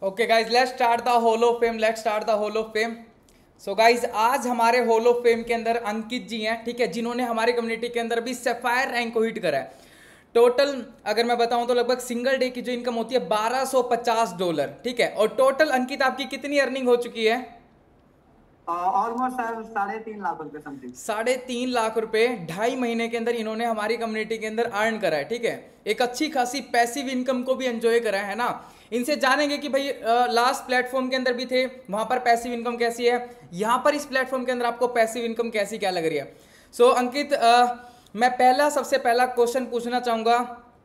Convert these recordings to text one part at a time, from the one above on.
Okay guys, let's start the hall of fame. Let's start the hall of fame. So guys, आज हमारे hall of fame के अंदर अंकित जी हैं, ठीक है, जिन्होंने हमारी कम्युनिटी के अंदर भी सफायर रैंक को हिट करा है। टोटल अगर मैं बताऊं तो लगभग सिंगल डे की जो इनकम होती है $1250, ठीक है। और टोटल अंकित आपकी कितनी अर्निंग हो चुकी है? ऑलमोस्ट सर 3.5 लाख रुपए समथिंग। 3.5 लाख रुपए 2.5 महीने के अंदर इन्होंने हमारी कम्युनिटी के अंदर अर्न करा है, ठीक है। एक अच्छी खासी पैसिव इनकम को भी एंजॉय करा है ना। इनसे जानेंगे कि भाई लास्ट प्लेटफॉर्म के अंदर भी थे, वहां पर पैसिव इनकम कैसी है, यहाँ पर इस प्लेटफॉर्म के अंदर आपको पैसिव इनकम कैसी क्या लग रही है। सो अंकित, मैं सबसे पहला क्वेश्चन पूछना चाहूंगा।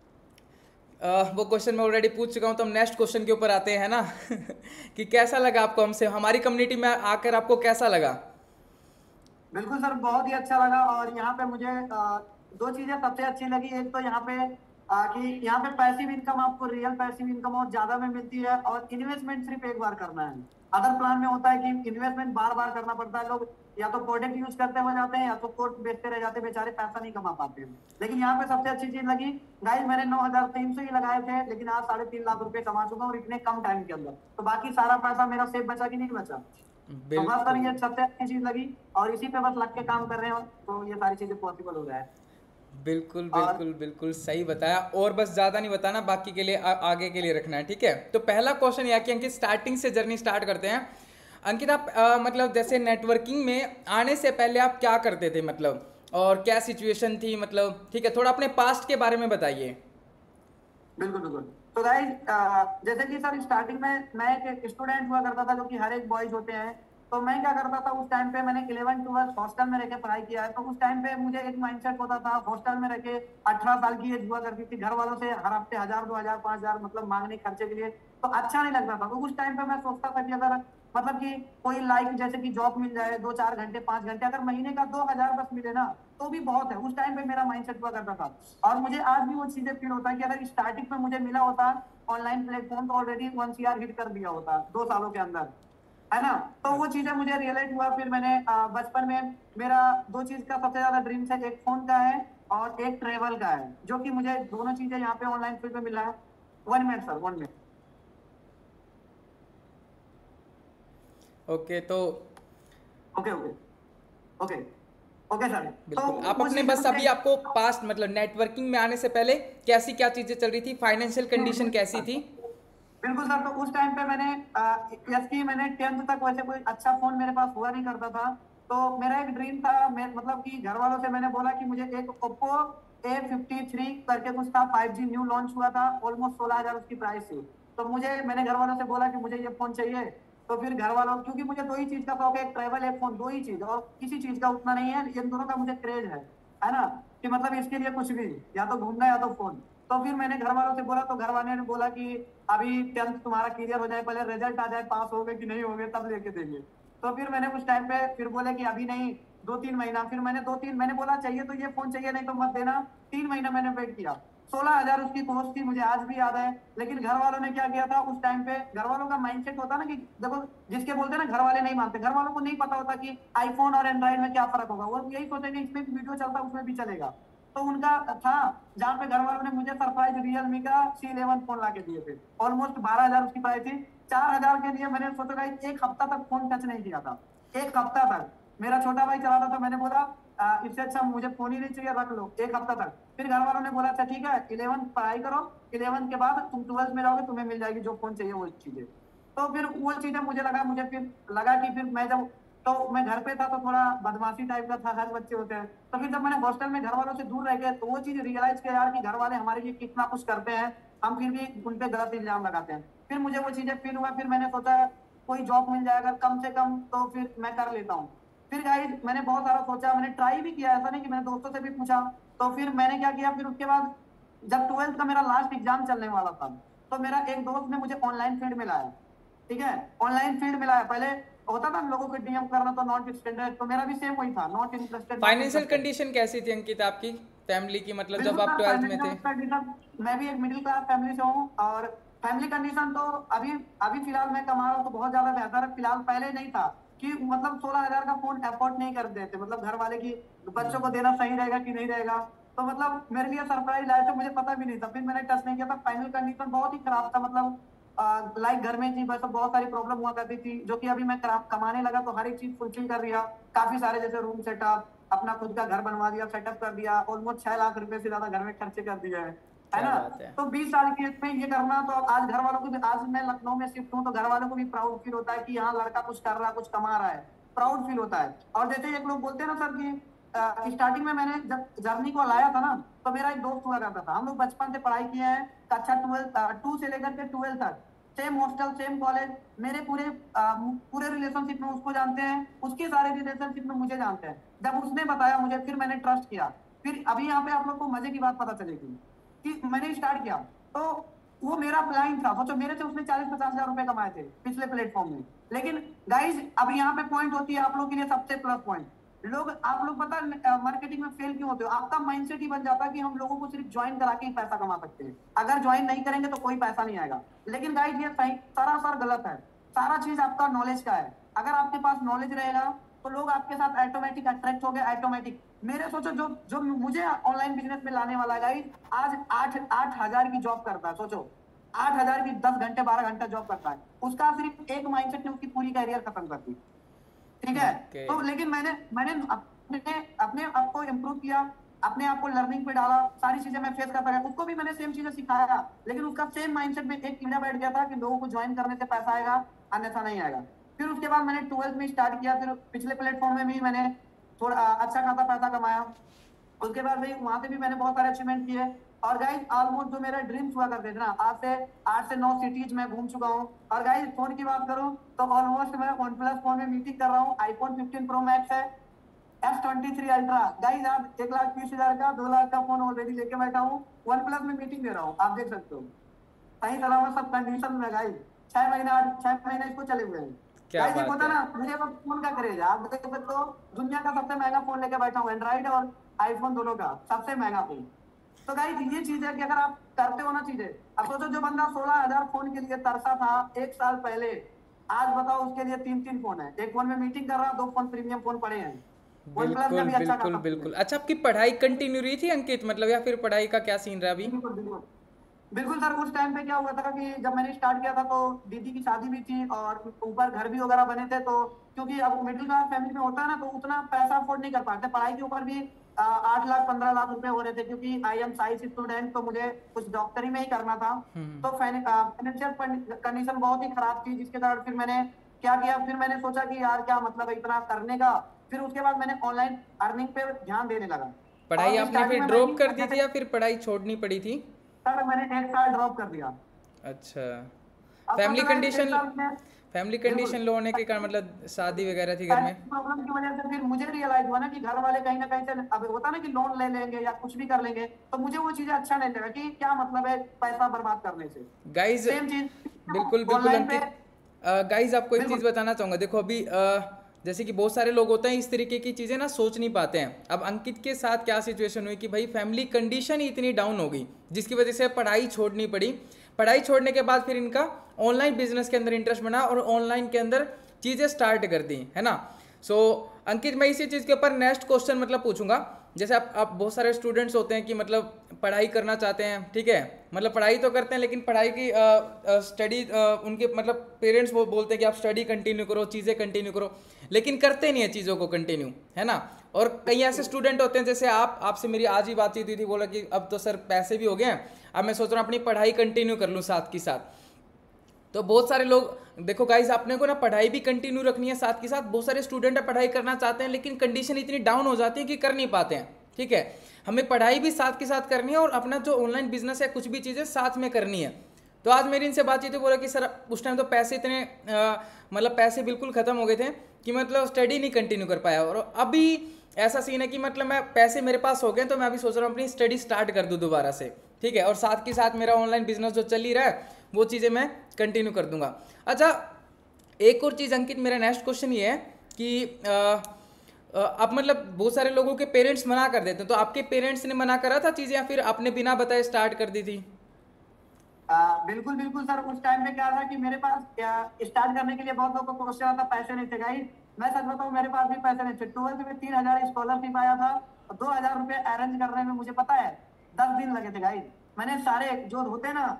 वो क्वेश्चन मैं ऑलरेडी पूछ चुका हूँ, तो हम नेक्स्ट क्वेश्चन के ऊपर आते हैं ना। कि कैसा लगा आपको हमसे हमारी कम्युनिटी में आकर, आपको कैसा लगा? बिल्कुल सर, बहुत ही अच्छा लगा। और यहाँ पे मुझे दो चीजें सबसे अच्छी लगी। एक तो यहाँ पे कि यहाँ पे पैसिव इनकम, आपको रियल पैसिव इनकम और ज्यादा में मिलती है, और इन्वेस्टमेंट सिर्फ एक बार करना है। अदर प्लान में होता है कि इन्वेस्टमेंट बार बार करना पड़ता है। लोग या तो प्रोडक्ट यूज करते हो जाते हैं, या तो कोर्स बेचते रह जाते हैं, बेचारे पैसा नहीं कमा पाते हैं। लेकिन यहाँ पे सबसे अच्छी चीज लगी गाइस, मैंने 9,300 ही लगाए थे, लेकिन आज 3.5 लाख रुपए कमा चुका हूँ, और इतने कम टाइम के अंदर। तो बाकी सारा पैसा मेरा सेफ बचा कि नहीं बचा। तो बस सर, बिल्कुल ये सबसे अच्छी चीज लगी, और इसी पे बस लग के काम कर रहे हैं, तो ये सारी चीजें पॉसिबल हो रहा है। बिल्कुल और बिल्कुल बिल्कुल सही बताया। और बस ज़्यादा नहीं बताना, बाकी के लिए आगे के लिए रखना है, ठीक है। तो पहला क्वेश्चन यह कि अंकित, स्टार्टिंग से जर्नी स्टार्ट करते हैं। अंकित, आप मतलब जैसे नेटवर्किंग में आने से पहले आप क्या करते थे, मतलब और क्या सिचुएशन थी, मतलब ठीक है, थोड़ा अपने पास्ट के बारे में बताइए। बिल्कुल बिल्कुल। तो गाइस, जैसे कि सर स्टार्टिंग में मैं एक स्टूडेंट हुआ करता था, जो कि हर एक बॉयज होते हैं। तो मैं क्या करता था उस टाइम पे, मैंने 11 12 हॉस्टल में रह के पढ़ाई किया है। तो उस टाइम पे मुझे एक माइंडसेट होता था, हॉस्टल में रह के 18 साल की एज हुआ करती थी, घर वालों से हर हफ्ते 1,000 2,000 5,000 मतलब मांगने खर्चे के लिए। तो अच्छा नहीं लगता था। तो उस टाइम पे मैं सोचता था कि अगर मतलब कि कोई लाइक जैसे कि जॉब मिल जाए, 2 4 घंटे 5 घंटे, अगर महीने का 2,000 बस मिले ना, तो भी बहुत है। उस टाइम पे मेरा माइंडसेट हुआ करता था। और मुझे आज भी वो चीजें फील होता है कि अगर स्टार्टिंग में मुझे मिला होता ऑनलाइन प्लेटफॉर्म, तो ऑलरेडी 1 CR हिट कर दिया होता 2 सालों के अंदर, है ना। तो वो चीजें मुझे रियलाइज हुआ। फिर मैंने बचपन में मेरा दो चीज का सबसे ज्यादा ड्रीम है, एक फोन का है और एक ट्रेवल का है, जो कि मुझे दोनों चीजें यहाँ पे ऑनलाइन फील्ड में मिला है। 1 मिनट सर, 1 मिनट। ओके, तो okay okay okay okay sir. तो बिल्कुल आप वो अपने, चीजें बस मुझे अभी आपको पास्ट मतलब नेटवर्किंग में आने से पहले कैसी क्या चीज़ें चल रही थी, फाइनेंशियल कंडीशन कैसी थी? बिल्कुल सर। तो उस टाइम पे मैंने जैसे मैंने 10th तक वैसे कोई अच्छा फोन मेरे पास हुआ नहीं करता था। तो मेरा एक ड्रीम था, मैं मतलब कि घर वालों से मैंने बोला कि मुझे एक ओप्पो A53 करके कुछ था, 5G न्यू लॉन्च हुआ था, ऑलमोस्ट 16,000 उसकी प्राइस थी। तो मैंने घर वालों से बोला कि मुझे ये फोन चाहिए। तो फिर घर वालों, क्योंकि मुझे दो ही चीज का शौक है, एक ट्रैवल एक फोन, दो ही चीज, और किसी चीज का उतना नहीं है, इन दोनों का मुझे क्रेज है ना। कि मतलब इसके लिए कुछ भी, या तो घूमना या तो फोन। तो फिर मैंने घर वालों से बोला, तो घर वाले ने बोला कि अभी 10th तुम्हारा क्लियर हो जाए, पहले रिजल्ट आ जाए, पास हो गए कि नहीं हो गए, तब लेके देंगे। तो फिर मैंने उस टाइम पे फिर बोले कि अभी नहीं, 2 3 महीना। फिर मैंने बोला चाहिए तो ये फोन चाहिए, नहीं तो मत देना। 3 महीना मैंने वेट किया। 16,000 उसकी कॉस्ट थी, मुझे आज भी याद है। लेकिन घर वालों ने क्या किया था उस टाइम पे, घर वालों का माइंडसेट होता ना कि देखो, जिसके बोलते हैं ना घर वाले नहीं मानते, घर वालों को नहीं पता होता कि आईफोन और एंड्रॉइड में क्या फर्क होगा। वो यही सोचेंगे इसमें भी वीडियो चलता उसमें भी चलेगा। तो उनका था, जहां पे घर वालों ने मुझे सरप्राइज रियलमी का C11 फोन ला के दिए थे, ऑलमोस्ट 12,000 उसकी प्राइस थी। 4,000 के लिए मैंने सोचा एक हफ्ता तक फोन टच नहीं किया था। एक हफ्ता तक मेरा छोटा भाई चलाता था, मैंने बोला इससे अच्छा मुझे फोन ही नहीं चाहिए, रख लो, एक हफ्ता तक। फिर घर वालों ने बोला अच्छा ठीक है, 11 पढ़ाई करो, 11 के बाद तुम 12th में जाओगे, तुम्हें मिल जाएगी जो फोन चाहिए वो चीजें। तो फिर वो चीजें मुझे फिर लगा कि फिर मैं जब, तो मैं घर पे था तो थोड़ा बदमाशी टाइप का था, हर बच्चे होते हैं। तो फिर जब मैंने हॉस्टल में घर वालों से दूर रह गया, तो वो चीज रियलाइज किया यार कि घर वाले हमारे लिए कितना कुछ करते हैं, हम फिर भी उन पे गलत इल्जाम लगाते हैं। फिर मुझे वो चीजें फील हुआ। फिर मैंने सोचा कोई जॉब मिल जाए अगर कम से कम, तो फिर मैं कर लेता हूँ। फिर गाइस मैंने बहुत सारा सोचा, मैंने ट्राई भी किया, ऐसा नहीं कि मैंने दोस्तों से भी पूछा। तो फिर मैंने क्या किया, फिर उसके बाद जब 12th का मेरा लास्ट एग्जाम चलने वाला था, तो मेरा एक दोस्त ने मुझे ऑनलाइन फील्ड में लाया। ठीक है, ऑनलाइन फील्ड में लाया। पहले होता था लोगों को डीएम करना, तो नॉट इंटरेस्टेड, तो मेरा भी सेम वही था, not interested not financial interested. Condition कैसी थी अंकित आपकी, फैमिली की, मतलब जब बिल्कुल आप सर, 12th में फाइनेंशियल थे? कंडीशन, मैं भी एक मिडिल क्लास फैमिली से हूँ। और फैमिली कंडीशन तो अभी अभी फिलहाल मैं कमा रहा हूँ तो बहुत ज्यादा बेहतर है। फिलहाल पहले नहीं था कि मतलब 16,000 का फोन अफोर्ड नहीं कर देते, मतलब घर वाले की बच्चों को देना सही रहेगा कि नहीं रहेगा। तो मतलब मेरे लिए सरप्राइज लाए थे, मुझे पता भी नहीं था। फिर मैंने टच नहीं किया था, फाइनल कंडीशन बहुत ही खराब था। मतलब लाइक घर में जी बस बहुत सारी प्रॉब्लम हुआ करती थी, जो कि अभी मैं कमाने लगा तो हर एक चीज फुलफिल कर दिया। काफी सारे जैसे रूम सेटअप, अपना खुद का घर बनवा दिया, सेटअप कर दिया, ऑलमोस्ट 6 लाख रुपए से ज्यादा घर में खर्चे कर दिया है क्या ना। बात है। तो 20 साल की एज में ये करना, तो अब आज घर वालों को भी, आज मैं लखनऊ में शिफ्ट हूँ तो घर वालों को भी प्राउड फील होता है कि हाँ लड़का कुछ कर रहा है, कुछ कमा रहा है, प्राउड फील होता है। और जैसे एक लोग बोलते हैं ना सर कि स्टार्टिंग में मैंने जब जर्नी को लाया था ना, तो मेरा एक दोस्त हुआ करता था, हम लोग बचपन से पढ़ाई किए हैं, कक्षा 2 से लेकर के 12 तक सेम हॉस्टल सेम कॉलेज। मेरे पूरे रिलेशनशिप में उसको जानते हैं, उसके सारे रिलेशनशिप में मुझे जानते हैं। जब उसने बताया मुझे, फिर मैंने ट्रस्ट किया। फिर अभी यहाँ पे आप लोग को मजे की बात पता चलेगी कि मैंने स्टार्ट किया तो वो मेरा क्लाइंट था। सोचो मेरे से उसने 40-50 हजार रुपए कमाए थे पिछले प्लेटफॉर्म में। लेकिन गाइज अब यहाँ पे पॉइंट होती है आप लोग के लिए सबसे प्लस पॉइंट। लोग, आप लोग पता मार्केटिंग में फेल क्यों होते हो? आपका माइंडसेट ही बन जाता है कि हम लोगों को सिर्फ ज्वाइन करा के ही पैसा कमा सकते हैं, अगर ज्वाइन नहीं करेंगे तो कोई पैसा नहीं आएगा। लेकिन गाइज ये सही सरासर गलत है। सारा चीज आपका नॉलेज का है। अगर आपके पास नॉलेज रहेगा तो लोग आपके साथ ऑटोमेटिक अट्रैक्ट हो गए, ऑटोमेटिक। मेरे सोचो जो जो मुझे ऑनलाइन बिजनेस में लाने वाला गाइज आज 8,000 की जॉब करता है। सोचो 8,000 की 10 घंटे 12 घंटा जॉब करता है, उसका सिर्फ एक माइंडसेट ने उसकी पूरी कैरियर खत्म कर दी। ठीक है। ओके। तो लेकिन मैंने मैंने अपने अपने आप को इम्प्रूव किया, अपने आप को लर्निंग पे डाला, सारी चीजें मैं फेस करता गया, उसको भी मैंने सेम चीजें सिखाया। लेकिन उसका सेम माइंडसेट में एक कीड़ा बैठ गया था कि लोगों को ज्वाइन करने से पैसा आएगा, अन्यथा नहीं आएगा। फिर उसके बाद मैंने 12th में स्टार्ट किया, फिर पिछले प्लेटफॉर्म में भी मैंने थोड़ा अच्छा खासा पैसा कमाया। उसके बाद भाई वहां से भी मैंने बहुत सारे अचीवमेंट किए। और गाइज ऑलमोस्ट जो मेरा ड्रीम्स हुआ करते थे ना, आज से 8 से 9 सिटीज में घूम चुका हूँ। और गाइज फोन की बात करूँ तो ऑलमोस्ट मैं वन प्लस फोन में मीटिंग कर रहा हूँ। आईफोन 15 प्रो मैक्स है, S23 अल्ट्रा। गाइज आज 1,30,000 का 2 लाख का फोन ऑलरेडी लेके बैठा हूँ, वन प्लस में मीटिंग दे रहा हूँ, आप देख सकते हो। सही सलामत सब कंडीशन में गाइज। 6 महीना इसको चले हुए हैं। क्या गाइज एक बात होता है। ना, मुझे बस फोन का क्रेज है, आप देख सकते हो। दुनिया का सबसे महंगा फोन लेके बैठा हूँ, एंड्रॉइड और आईफोन दोनों का सबसे महंगा फोन। तो गाइज ये चीज है कि अगर आप करते हो ना चीजें, अब सोचो जो बंदा 16,000 फोन के लिए तरसा था 1 साल पहले, आज बताओ उसके लिए 3-3 फोन है। एक फोन में मीटिंग कर रहा, 2 फोन प्रीमियम फोन पड़े हैं। वन प्लस का बिल्कुल भी अच्छा बिल्कुल खासा फोन है। बिल्कुल। अच्छा, आपकी पढ़ाई कंटिन्यू रही थी अंकित, मतलब, या फिर पढ़ाई का क्या सीन रहा अभी? बिल्कुल बिल्कुल बिल्कुल सर। उस टाइम पे क्या हुआ था कि जब मैंने स्टार्ट किया था तो दीदी की शादी भी थी और ऊपर घर भी वगैरह बने थे। तो क्योंकि अब मिडिल क्लास फैमिली में होता है ना, तो उतना पैसा अफोर्ड नहीं कर पाते, पढ़ाई के ऊपर भी 8 लाख 15 लाख रुपए हो रहे थे। क्योंकि आई एम साइंस स्टूडेंट, तो मुझे कुछ डॉक्टरी में ही करना था। तो फाइनेंशियल कंडीशन बहुत ही खराब थी, जिसके कारण फिर मैंने क्या किया, फिर मैंने सोचा कि यार क्या मतलब है इतना करने का। फिर उसके बाद मैंने ऑनलाइन अर्निंग पे ध्यान देने लगा। पढ़ाई और आपने स्टार्टिंग फिर में मैं ड्रॉप भी कर दी जैसे थी या फिर पढ़ाई छोड़नी पड़ी थी? सर मैंने 1 साल ड्रॉप कर दिया। अच्छा। अब फैमिली सोचो गाइस, एक कंडीशन, साल में फैमिली बिल्कुल कंडीशन लो होने के कारण, मतलब शादी वगैरह थी घर में? प्रॉब्लम की वजह से फिर मुझे रियलाइज हुआ ना कि घर वाले कहीं ना कहीं से, अब होता ना कि लोन ले लेंगे या कुछ भी कर लेंगे, तो मुझे वो चीजें अच्छा नहीं लगा कि क्या मतलब है पैसा बर्बाद करने से। गाइज, सेम चीज बिल्कुल बिल्कुल ऑनलाइन पे। अंकित। गाइज आपको एक बिल्कुल चीज़ बताना चाहूँगा। देखो अभी जैसे कि बहुत सारे लोग होते हैं इस तरीके की चीज़ें ना सोच नहीं पाते हैं। अब अंकित के साथ क्या सिचुएशन हुई कि भाई फैमिली कंडीशन ही इतनी डाउन हो गई, जिसकी वजह से पढ़ाई छोड़नी पड़ी। पढ़ाई छोड़ने के बाद फिर इनका ऑनलाइन बिजनेस के अंदर इंटरेस्ट बना और ऑनलाइन के अंदर चीज़ें स्टार्ट कर दी, है ना। सो अंकित, मैं इसी चीज़ के ऊपर नेक्स्ट क्वेश्चन मतलब पूछूंगा। जैसे आप बहुत सारे स्टूडेंट्स होते हैं कि मतलब पढ़ाई करना चाहते हैं, ठीक है, मतलब पढ़ाई तो करते हैं लेकिन पढ़ाई की स्टडी उनके मतलब पेरेंट्स वो बोलते हैं कि आप स्टडी कंटिन्यू करो, चीज़ें कंटिन्यू करो, लेकिन करते नहीं है चीज़ों को कंटिन्यू, है ना। और कई ऐसे स्टूडेंट होते हैं जैसे आपसे मेरी आज ही बातचीत हुई थी, बोला कि अब तो सर पैसे भी हो गए हैं, अब मैं सोच रहा हूँ अपनी पढ़ाई कंटिन्यू कर लूँ साथ के साथ। तो बहुत सारे लोग, देखो गाइस, आपने को ना पढ़ाई भी कंटिन्यू रखनी है साथ के साथ। बहुत सारे स्टूडेंट पढ़ाई करना चाहते हैं लेकिन कंडीशन इतनी डाउन हो जाती है कि कर नहीं पाते हैं, ठीक है। हमें पढ़ाई भी साथ के साथ करनी है और अपना जो ऑनलाइन बिजनेस है कुछ भी चीज़ें साथ में करनी है। तो आज मेरी इनसे बातचीत हुई, बोला कि सर उस टाइम तो पैसे इतने मतलब पैसे बिल्कुल ख़त्म हो गए थे कि मतलब स्टडी नहीं कंटिन्यू कर पाया। और अभी ऐसा सीन है कि मतलब मैं पैसे मेरे पास हो गए तो मैं अभी सोच रहा हूँ अपनी स्टडी स्टार्ट कर दूँ दोबारा से, ठीक है। और साथ के साथ मेरा ऑनलाइन बिजनेस जो चल ही रहा है वो चीज़ें मैं कंटिन्यू कर दूंगा। अच्छा, एक और चीज़ अंकित, मेरा नेक्स्ट क्वेश्चन ये है कि आप मतलब बहुत सारे लोगों के पेरेंट्स मना कर देते हैं, तो आपके पेरेंट्स ने मना करा था चीज़ें या फिर आपने बिना बताए स्टार्ट कर दी थी? बिल्कुल बिल्कुल सर। उस टाइम पे क्या था कि मेरे पास स्टार्ट करने के लिए बहुत लोगों को क्वेश्चन आता, पैसे नहीं थे गाइस। मैं सच बताऊं, मेरे पास भी पैसे नहीं थे। 12th में 3,000 स्कॉलरशिप आया था और 2,000 रुपए अरेंज करने में मुझे पता है 10 दिन लगे थे गाइस। मैंने सारे जो होते हैं ना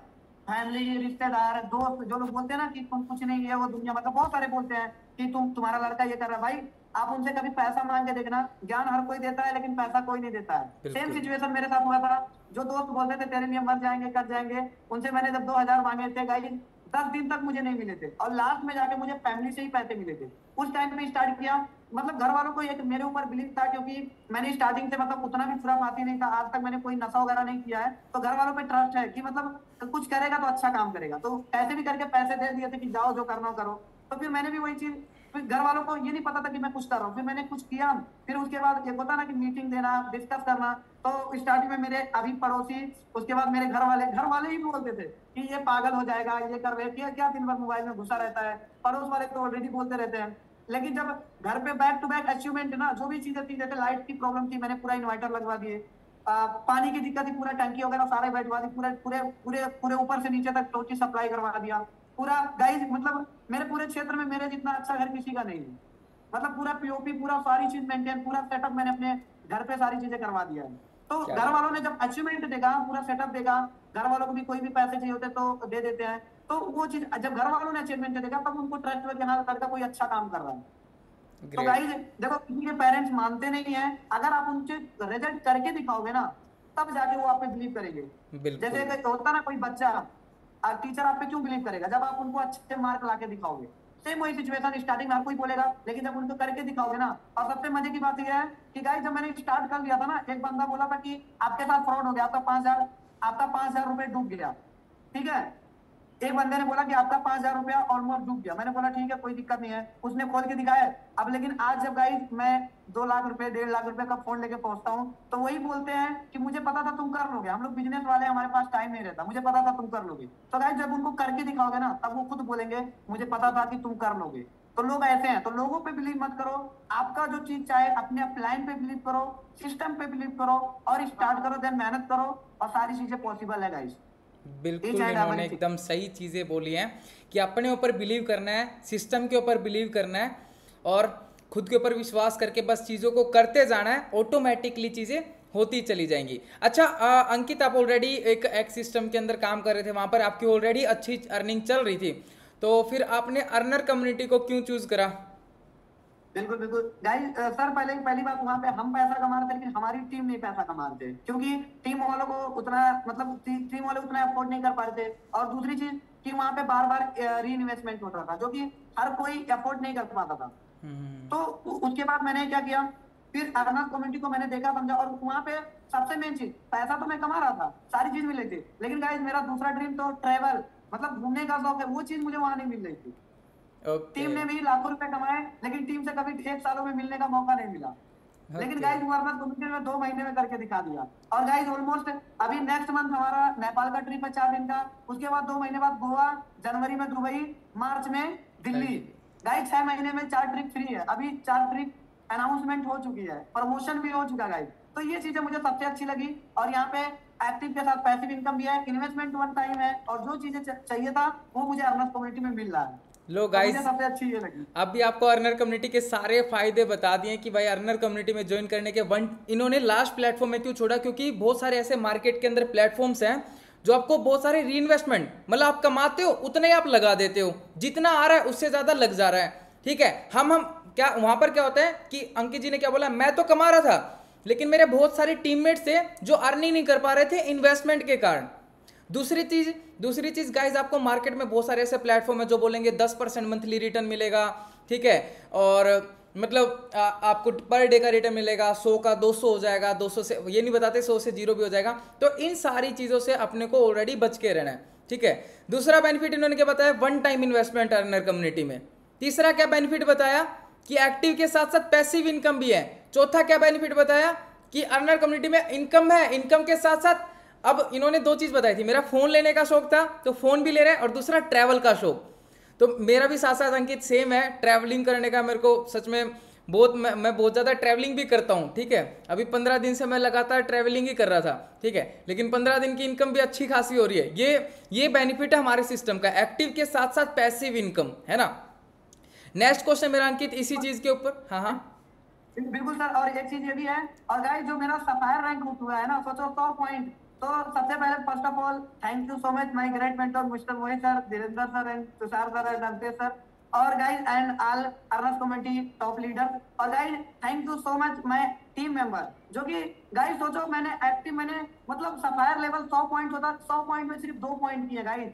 फैमिली, रिश्तेदार, दोस्त, जो लोग बोलते हैं ना कि तुम कुछ नहीं है, वो दुनिया, मतलब बहुत सारे बोलते हैं कि तुम्हारा लड़का ये कर रहा है। भाई आप उनसे कभी पैसा मांग के देखना, ज्ञान हर कोई देता है लेकिन पैसा कोई नहीं देता है। सेम बिल्कुल। सिचुएशन मेरे साथ हुआ था। जो दोस्त बोलते थे तेरे लिए मर जाएंगे, कर जाएंगे, उनसे मैंने जब 2,000 मांगे थे गाइस, 10 दिन तक मुझे नहीं मिले थे, और लास्ट में जाके मुझे फैमिली से ही पैसे मिले थे। उस टाइम पे स्टार्ट किया, मतलब घर वालों को एक मेरे ऊपर बिलीव था, क्योंकि मैंने स्टार्टिंग से मतलब उतना भी खुराफाती नहीं था, आज तक मैंने कोई नशा वगैरह नहीं किया है, तो घर वालों पे ट्रस्ट है कि मतलब कुछ करेगा तो अच्छा काम करेगा। तो ऐसे भी करके पैसे दे दिए थे कि जाओ जो करना हो करो। तो फिर मैंने भी वही चीज, फिर घर वालों को ये नहीं पता था कि मैं कुछ कर रहा हूँ, फिर मैंने कुछ किया। फिर उसके बाद एक होता ना कि मीटिंग देना, डिस्कस करना। तो स्टार्टिंग में मेरे अभी पड़ोसी, उसके बाद मेरे घर वाले ही बोलते थे कि ये पागल हो जाएगा, ये कर रहे क्या क्या दिन भर मोबाइल में घुसा रहता है। पड़ोस वाले तो ऑलरेडी बोलते रहते हैं। लेकिन जब घर पे बैक टू बैक अचीवमेंट ना, जो भी चीजें थी, जैसे लाइट की प्रॉब्लम थी, मैंने पूरा इन्वर्टर लगवा दिए। पानी की दिक्कत थी, पूरा टंकी वगैरह सारे बैठवा दी, पूरे पूरे पूरे पूरे ऊपर से नीचे तक टोटी सप्लाई करवा दिया पूरा। गाइस मतलब मेरे पूरे क्षेत्र में मेरे जितना अच्छा घर किसी का नहीं है। मतलब पूरा पीओपी, पूरा सारी चीज मेंटेन, पूरा सेटअप मैंने अपने घर पे सारी चीजें करवा दिया है। तो क्या घर बात। वालों ने जब अचीवमेंट देखा, पूरा सेटअप देखा, घर वालों को भी कोई भी पैसे चाहिए होते तो दे देते हैं। तो वो चीज जब घर वालों ने अचीवमेंट देखा, तब उनको ट्रस्ट हुआ कि हाँ लड़का कोई अच्छा काम कर रहा है। तो ग्रेट। गाइस देखो, किसी के पेरेंट्स मानते नहीं है, अगर आप उनसे रिजल्ट करके दिखाओगे ना, तब जाके वो आप पे बिलीव करेंगे। जैसे बिल्कुल। होता ना कोई बच्चा, टीचर आप पे क्यों बिलीव करेगा? जब आप उनको अच्छे मार्क ला के दिखाओगे। सेम वही सिचुएशन, स्टार्टिंग में हर कोई बोलेगा, लेकिन जब उनको करके दिखाओगे ना। और सबसे मजे की बात यह है कि गाइस जब मैंने स्टार्ट कर लिया था ना, एक बंदा बोला था कि आपके साथ फ्रॉड हो गया, आपका 5,000 रुपए डूब गया। ठीक है, एक बंदे ने बोला कि आपका 5,000 रुपया ऑलमोस्ट डूब गया। मैंने बोला ठीक है, कोई दिक्कत नहीं है, उसने खोल के दिखाया। अब लेकिन आज जब गाइस मैं 2 लाख रुपए, 1.5 लाख रुपए का फोन लेके पहुंचता हूँ, तो वही बोलते हैं कि मुझे पता था तुम कर लोगे, हम लोग बिजनेस वाले, हमारे पास टाइम नहीं रहता, मुझे पता था तुम कर लोगे। तो गाइस जब उनको करके दिखाओगे ना, तब वो खुद बोलेंगे मुझे पता था कि तुम कर लोगे। तो लोग ऐसे हैं, तो लोगों पे बिलीव मत करो। आपका जो चीज चाहे, अपने प्लान पे बिलीव करो, सिस्टम पे बिलीव करो, और स्टार्ट करो, देन मेहनत करो, और सारी चीजें पॉसिबल है गाइस। ईच बिल्कुल एंड इन्होंने एवरीथिंग। एकदम सही चीज़ें बोली हैं कि अपने ऊपर बिलीव करना है, सिस्टम के ऊपर बिलीव करना है, और खुद के ऊपर विश्वास करके बस चीज़ों को करते जाना है, ऑटोमेटिकली चीज़ें होती चली जाएंगी। अच्छा अंकित, आप ऑलरेडी एक सिस्टम के अंदर काम कर रहे थे, वहाँ पर आपकी ऑलरेडी अच्छी अर्निंग चल रही थी, तो फिर आपने अर्नर कम्युनिटी को क्यों चूज करा? बिल्कुल बिल्कुल गाइस, सर पहली बात, वहां पे हम पैसा कमा रहे थे, लेकिन हमारी टीम नहीं पैसा कमा रहे थे, क्योंकि टीम वालों को उतना, मतलब टीम वाले उतना अफोर्ड नहीं कर पा रहे थे। और दूसरी चीज कि वहां पे बार बार री इन्वेस्टमेंट होता था, जो कि हर कोई अफोर्ड नहीं कर पाता था। हम्म। तो उसके बाद मैंने क्या किया, फिर अर्नब कम्युनिटी को मैंने देखा, समझा, और वहां पे सबसे मेन चीज, पैसा तो मैं कमा रहा था, सारी चीज मिल रही थी, लेकिन गाइस मेरा दूसरा ड्रीम तो ट्रेवल, मतलब घूमने का शौक है, वो चीज मुझे वहां नहीं मिल रही थी। ओके। टीम ने भी लाखों रुपए कमाए, लेकिन टीम से कभी 1 सालों में मिलने का मौका नहीं मिला। लेकिन ओके। गाइस वर्मा कम्युनिटी में 2 महीने में करके दिखा दिया। और गाइस ऑलमोस्ट अभी नेक्स्ट मंथ हमारा नेपाल का ट्रिप है 4 दिन का, उसके बाद 2 महीने बाद गोवा, जनवरी में दुबई, मार्च में दिल्ली। दिल्ली। गाइस 6 महीने में 4 ट्रिप फ्री है, अभी 4 ट्रिप अनाउंसमेंट हो चुकी है, प्रमोशन भी हो चुका है गाइस। तो ये चीजें मुझे सबसे अच्छी लगी। और यहाँ पे एक्टिव के साथ पैसिव इनकम भी है, इन्वेस्टमेंट वन टाइम है, और जो चीजें चाहिए था वो मुझे अर्नब कम्युनिटी में मिल रहा है। लो तो मुझे गाइस, सबसे अच्छी ये लगी। अभी आपको अर्नर कम्युनिटी के सारे फायदे बता दिए कि भाई अर्नर कम्युनिटी में ज्वाइन करने के वन इन्होंने लास्ट प्लेटफॉर्म में क्यों छोड़ा, क्योंकि बहुत सारे ऐसे मार्केट के अंदर प्लेटफॉर्म्स हैं जो आपको बहुत सारे री इन्वेस्टमेंट, मतलब आप कमाते हो उतने ही आप लगा देते हो, जितना आ रहा है उससे ज्यादा लग जा रहा है। ठीक है, हम क्या वहां पर क्या होता है कि अंकित जी ने क्या बोला, मैं तो कमा रहा था लेकिन मेरे बहुत सारे टीममेट्स थे जो अर्निंग नहीं कर पा रहे थे इन्वेस्टमेंट के कारण। दूसरी चीज गाइज, आपको मार्केट में बहुत सारे ऐसे प्लेटफॉर्म है जो बोलेंगे 10% मंथली रिटर्न मिलेगा, ठीक है, और मतलब आपको पर डे का रिटर्न मिलेगा, 100 का 200 हो जाएगा, 200 से ये नहीं बताते 100 से 0 भी हो जाएगा। तो इन सारी चीजों से अपने को ऑलरेडी बच के रहना है। ठीक है, दूसरा बेनिफिट इन्होंने क्या बताया, one time investment earner community में। तीसरा क्या बेनिफिट बताया कि एक्टिव के साथ साथ पैसिव इनकम भी है। चौथा क्या बेनिफिट बताया कि अर्नर कम्युनिटी में इनकम है, इनकम के साथ साथ अब इन्होंने 2 चीज बताई थी, मेरा फोन लेने का शौक था तो फोन भी ले रहे हैं, और दूसरा ट्रैवल का शौक। तो मेरा भी साथ साथ अंकित सेम है, ट्रैवलिंग करने का मेरे को सच में बहुत, मैं बहुत ज़्यादा ट्रैवलिंग भी करता हूँ। ठीक है, अभी 15 दिन से मैं लगातार ट्रैवलिंग ही कर रहा था। ठीक है, लेकिन 15 दिन की इनकम भी अच्छी खासी हो रही है। ये बेनिफिट है हमारे सिस्टम का, एक्टिव के साथ साथ पैसिव इनकम, है ना। नेक्स्ट क्वेश्चन मेरा अंकित इसी चीज के ऊपर। हाँ हाँ बिल्कुल सर, और एक चीज ये भी है, और गाइस जो मेरा सफायर रैंक हुआ है ना, सोचो 100 पॉइंट, तो सबसे पहले first of all thank you so much my great mentor mister Mohit sir, Dhirendra sir and Tushar sir and Antesh sir और guys and all earners committee top leader. और guys thank you so much my team member, जो कि guys सोचो मैंने मतलब sapphire level 100 point होता, 100 point में सिर्फ 2 पॉइंट किए गाइस,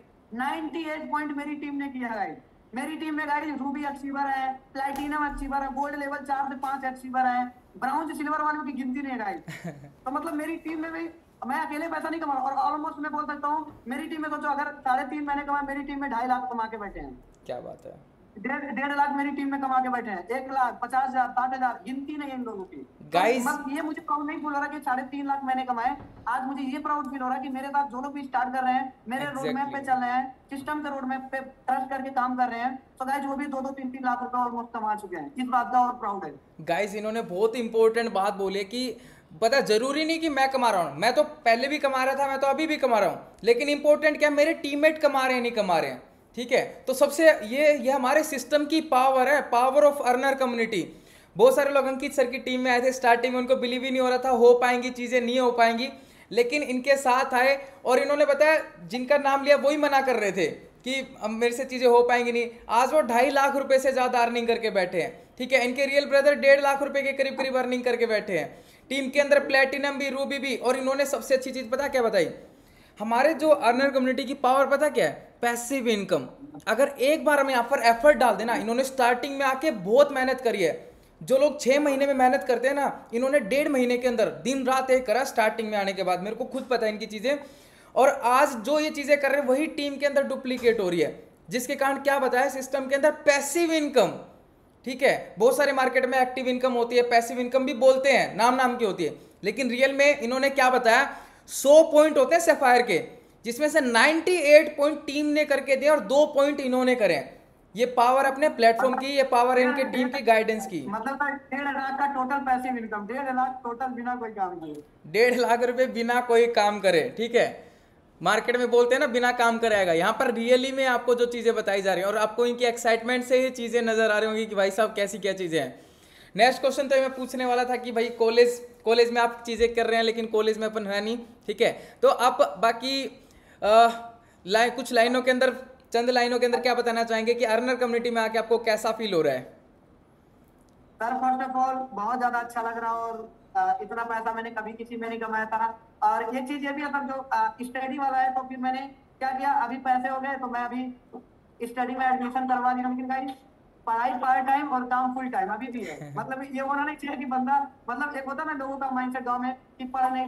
98 पॉइंट मेरी टीम ने किया गाइस। मेरी टीम में गाइस रूबी अचीवर है, प्लैटिनम अचीवर है, गोल्ड लेवल 4 से 5 अचीवर है, ब्राउन सिल्वर वालों की गिनती नहीं है गाइस। तो मतलब मेरी टीम में भी मैं अकेले पैसा नहीं कमा रहा, और ऑलमोस्ट मैं बोल सकता हूँ मेरी टीम में सोचो अगर 3.5 मैंने कमाया, मेरी टीम में 2.5 लाख कमा के बैठे हैं। क्या बात है। 1.5 लाख मेरी टीम में कमा के बैठे हैं, 1 लाख 50,000 60,000 गिनती नहीं है इन लोगों की। गाइस बस ये मुझे प्राउड नहीं फील हो रहा कि 3.5 लाख मैंने कमाए, आज मुझे ये प्राउड फील हो रहा है कि मेरे साथ जो लोग भी स्टार्ट कर रहे हैं, मेरे रोड मैप पे चल रहे हैं, सिस्टम के रोड मैप पे ट्रस्ट करके काम कर रहे हैं, तो गाइस वो भी 2-2 3-3 लाख रुपए ऑलमोस्ट कमा चुके हैं, इस बात का और प्राउड है। गाइस इन्होंने बहुत इंपॉर्टेंट बात बोली है कि पता जरूरी नहीं कि मैं कमा रहा हूँ, मैं तो पहले भी कमा रहा था, मैं तो अभी भी कमा रहा हूँ, लेकिन इंपॉर्टेंट क्या मेरे टीममेट कमा रहे हैं नहीं कमा रहे हैं। ठीक है, तो सबसे ये हमारे सिस्टम की पावर है, पावर ऑफ अर्नर कम्युनिटी। बहुत सारे लोग अंकित सर की टीम में आए थे, स्टार्टिंग में उनको बिलीव ही नहीं हो रहा था हो पाएंगी चीजें, नहीं हो पाएंगी, लेकिन इनके साथ आए और इन्होंने बताया जिनका नाम लिया वही मना कर रहे थे कि अब मेरे से चीजें हो पाएंगी नहीं। आज वो 2.5 लाख रुपए से ज्यादा अर्निंग करके बैठे हैं। ठीक है, इनके रियल ब्रदर 1.5 लाख रुपए के करीब करीब अर्निंग करके बैठे हैं। टीम के अंदर प्लेटिनम भी, रूबी भी, और इन्होंने सबसे अच्छी चीज पता क्या बताई, हमारे जो अर्नर कम्युनिटी की पावर पता क्या है, पैसिव इनकम। अगर एक बार हम यहाँ पर एफर्ट डाल देना, इन्होंने स्टार्टिंग में आके बहुत मेहनत करी है, जो लोग 6 महीने में मेहनत करते हैं ना, इन्होंने 1.5 महीने के अंदर दिन रात एक करा स्टार्टिंग में आने के बाद, मेरे को खुद पता है इनकी चीजें। और आज जो ये चीजें कर रहे हैं वही टीम के अंदर डुप्लीकेट हो रही है, जिसके कारण क्या बताया सिस्टम के अंदर पैसिव इनकम। ठीक है, बहुत सारे मार्केट में एक्टिव इनकम होती है, पैसिव इनकम भी बोलते हैं, नाम नाम की होती है, लेकिन रियल में इन्होंने क्या बताया 100 पॉइंट होते हैं सफायर के, जिसमें से 98 पॉइंट टीम ने करके दिए और 2 पॉइंट इन्होंने करे। ये पावर अपने प्लेटफॉर्म की, ये पावर इनके टीम की गाइडेंस की। मतलब 1.5 लाख का total passive income, 1.5 lakh total बिना कोई काम करे, 1.5 लाख रुपए बिना कोई काम करे। ठीक है, मार्केट में बोलते हैं ना बिना काम करे आएगा, यहाँ पर रियली में आपको जो चीजें बताई जा रही हैं और आपको इनकी एक्साइटमेंट से ये चीजें नजर आ रही होंगी कि भाई साहब कैसी क्या चीजें हैं। नेक्स्ट क्वेश्चन तो मैं पूछने वाला था कि भाई कॉलेज में आप चीजें कर रहे हैं, लेकिन कॉलेज में अपन है नहीं। ठीक है, तो आप बाकी कुछ लाइनों के अंदर, चंद लाइनों के अंदर क्या बताना चाहेंगे कि अर्नर कम्युनिटी में आके आपको कैसा फील हो रहा है? सर फर्स्ट ऑफ ऑल बहुत ज्यादा अच्छा लग रहा, और इतना पैसा मैंने कभी किसी में नहीं कमाया था। और ये चीज ये भी है सर, जो स्टडी वाला है, तो फिर मैंने क्या किया, अभी पैसे हो गए तो मैं अभी स्टडी में एडमिशन करवा दिया। लेकिन गाइस पढ़ाई पार्ट टाइम और काम फुल टाइम अभी भी है। मतलब ये होना नहीं चाहिए कि बंदा, मतलब एक होता ना लोगों का माइंडसेट गाँव में कि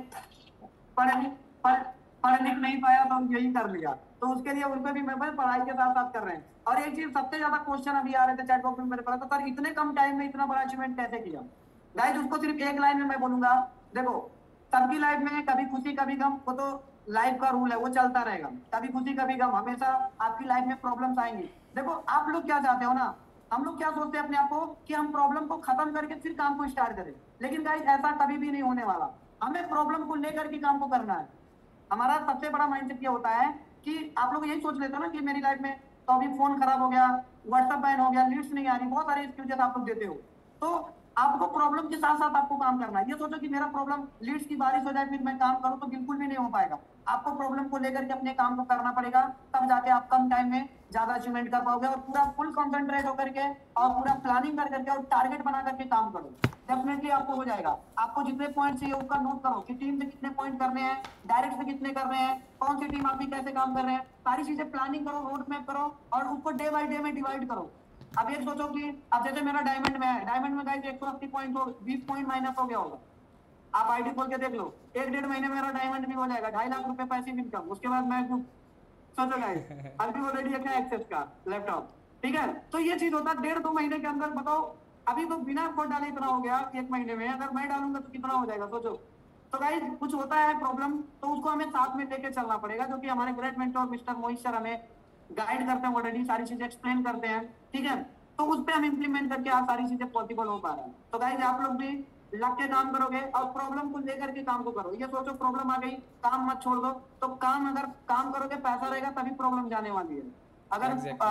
पढ़ लिख नहीं पाया तो यही कर लिया, तो उसके लिए उनको भी मैं पढ़ाई के साथ साथ कर रहे हैं। और एक चीज सबसे ज्यादा क्वेश्चन अभी आ रहे थे चैट बॉक्स में मेरे पास, तो सर इतने कम टाइम में इतना बड़ा अचीवमेंट कैसे किया? गाइस उसको सिर्फ एक लाइन में मैं बोलूंगा, देखो सबकी लाइफ में कभी खुशी कभी गम, वो तो लाइफ का रूल है, वो चलता रहेगा, कभी खुशी कभी गम, हमेशा आपकी लाइफ में प्रॉब्लम्स आएंगी। देखो आप लोग क्या चाहते हो ना, हम लोग क्या सोचते हैं अपने आप को कि हम प्रॉब्लम को खत्म करके फिर काम को स्टार्ट करें, लेकिन गाइस ऐसा कभी भी नहीं होने वाला। हमें प्रॉब्लम को लेकर के काम को करना है। हमारा सबसे बड़ा माइंडसेट ये होता है कि आप लोग यही सोच लेते हो ना कि मेरी लाइफ में तो अभी फोन खराब हो गया, व्हाट्सएप बैन हो गया, लीड्स नहीं आ रही, बहुत सारे एक्सक्यूजेस आप लोग देते हो। तो आपको प्रॉब्लम के साथ साथ आपको काम करना है। ये सोचो कि मेरा प्रॉब्लम लीड्स की बारिश हो जाए फिर मैं काम करूं, तो बिल्कुल भी नहीं हो पाएगा। आपको प्रॉब्लम को लेकर के अपने काम को करना पड़ेगा, तब जाके आप कम टाइम में ज्यादा अचीवमेंट कर पाओगे। और पूरा फुल कॉन्सेंट्रेट होकर के और पूरा प्लानिंग कर करके और टारगेट बना करके काम करो, डेफिनेटली आपको हो जाएगा। आपको जितने पॉइंट चाहिए उसका नोट करो कि टीम से कितने पॉइंट करने हैं, डायरेक्ट से कितने करने हैं, कौन सी टीम आपकी कैसे काम कर रहे हैं, सारी चीजें प्लानिंग करो, रोड मैप करो और उसको डे बाई डे में डिवाइड करो। अब ये सोचो कि अब जैसे मेरा डायमंड में है, डायमंड में गाइस 180 पॉइंट हो, 20 पॉइंट माइनस हो गया होगा। आप आईडी खोल के देख लो, 1-1.5 महीने में मेरा डायमंड भी हो जाएगा, 2.5 लाख रुपए पैसिव इनकम। उसके बाद मैं सोचो गाइस अभी ऑलरेडी है एक्सेस का लैपटॉप, ठीक है। तो ये चीज होता है 1.5-2 महीने के अंदर। बताओ अभी तो बिना एफर्ट डाले इतना हो गया 1 महीने में, अगर मैं डालूंगा तो कितना हो जाएगा सोचो। तो गाइस कुछ होता है प्रॉब्लम, तो उसको हमें साथ में लेके चलना पड़ेगा, जो कि हमारे great mentor mister Mohit sir हमें गाइड करते हैं, ऑलरेडी सारी चीजें एक्सप्लेन करते हैं, ठीक है। तो उस पर हम इंप्लीमेंट करके आज सारी चीजें पॉसिबल हो पा रहा है। तो गाइस आप लोग भी लग के काम करोगे और प्रॉब्लम को लेकर के काम को करो। ये सोचो प्रॉब्लम आ गई, काम मत छोड़ दो। तो काम अगर काम करोगे, पैसा रहेगा तभी प्रॉब्लम जाने वाली है। अगर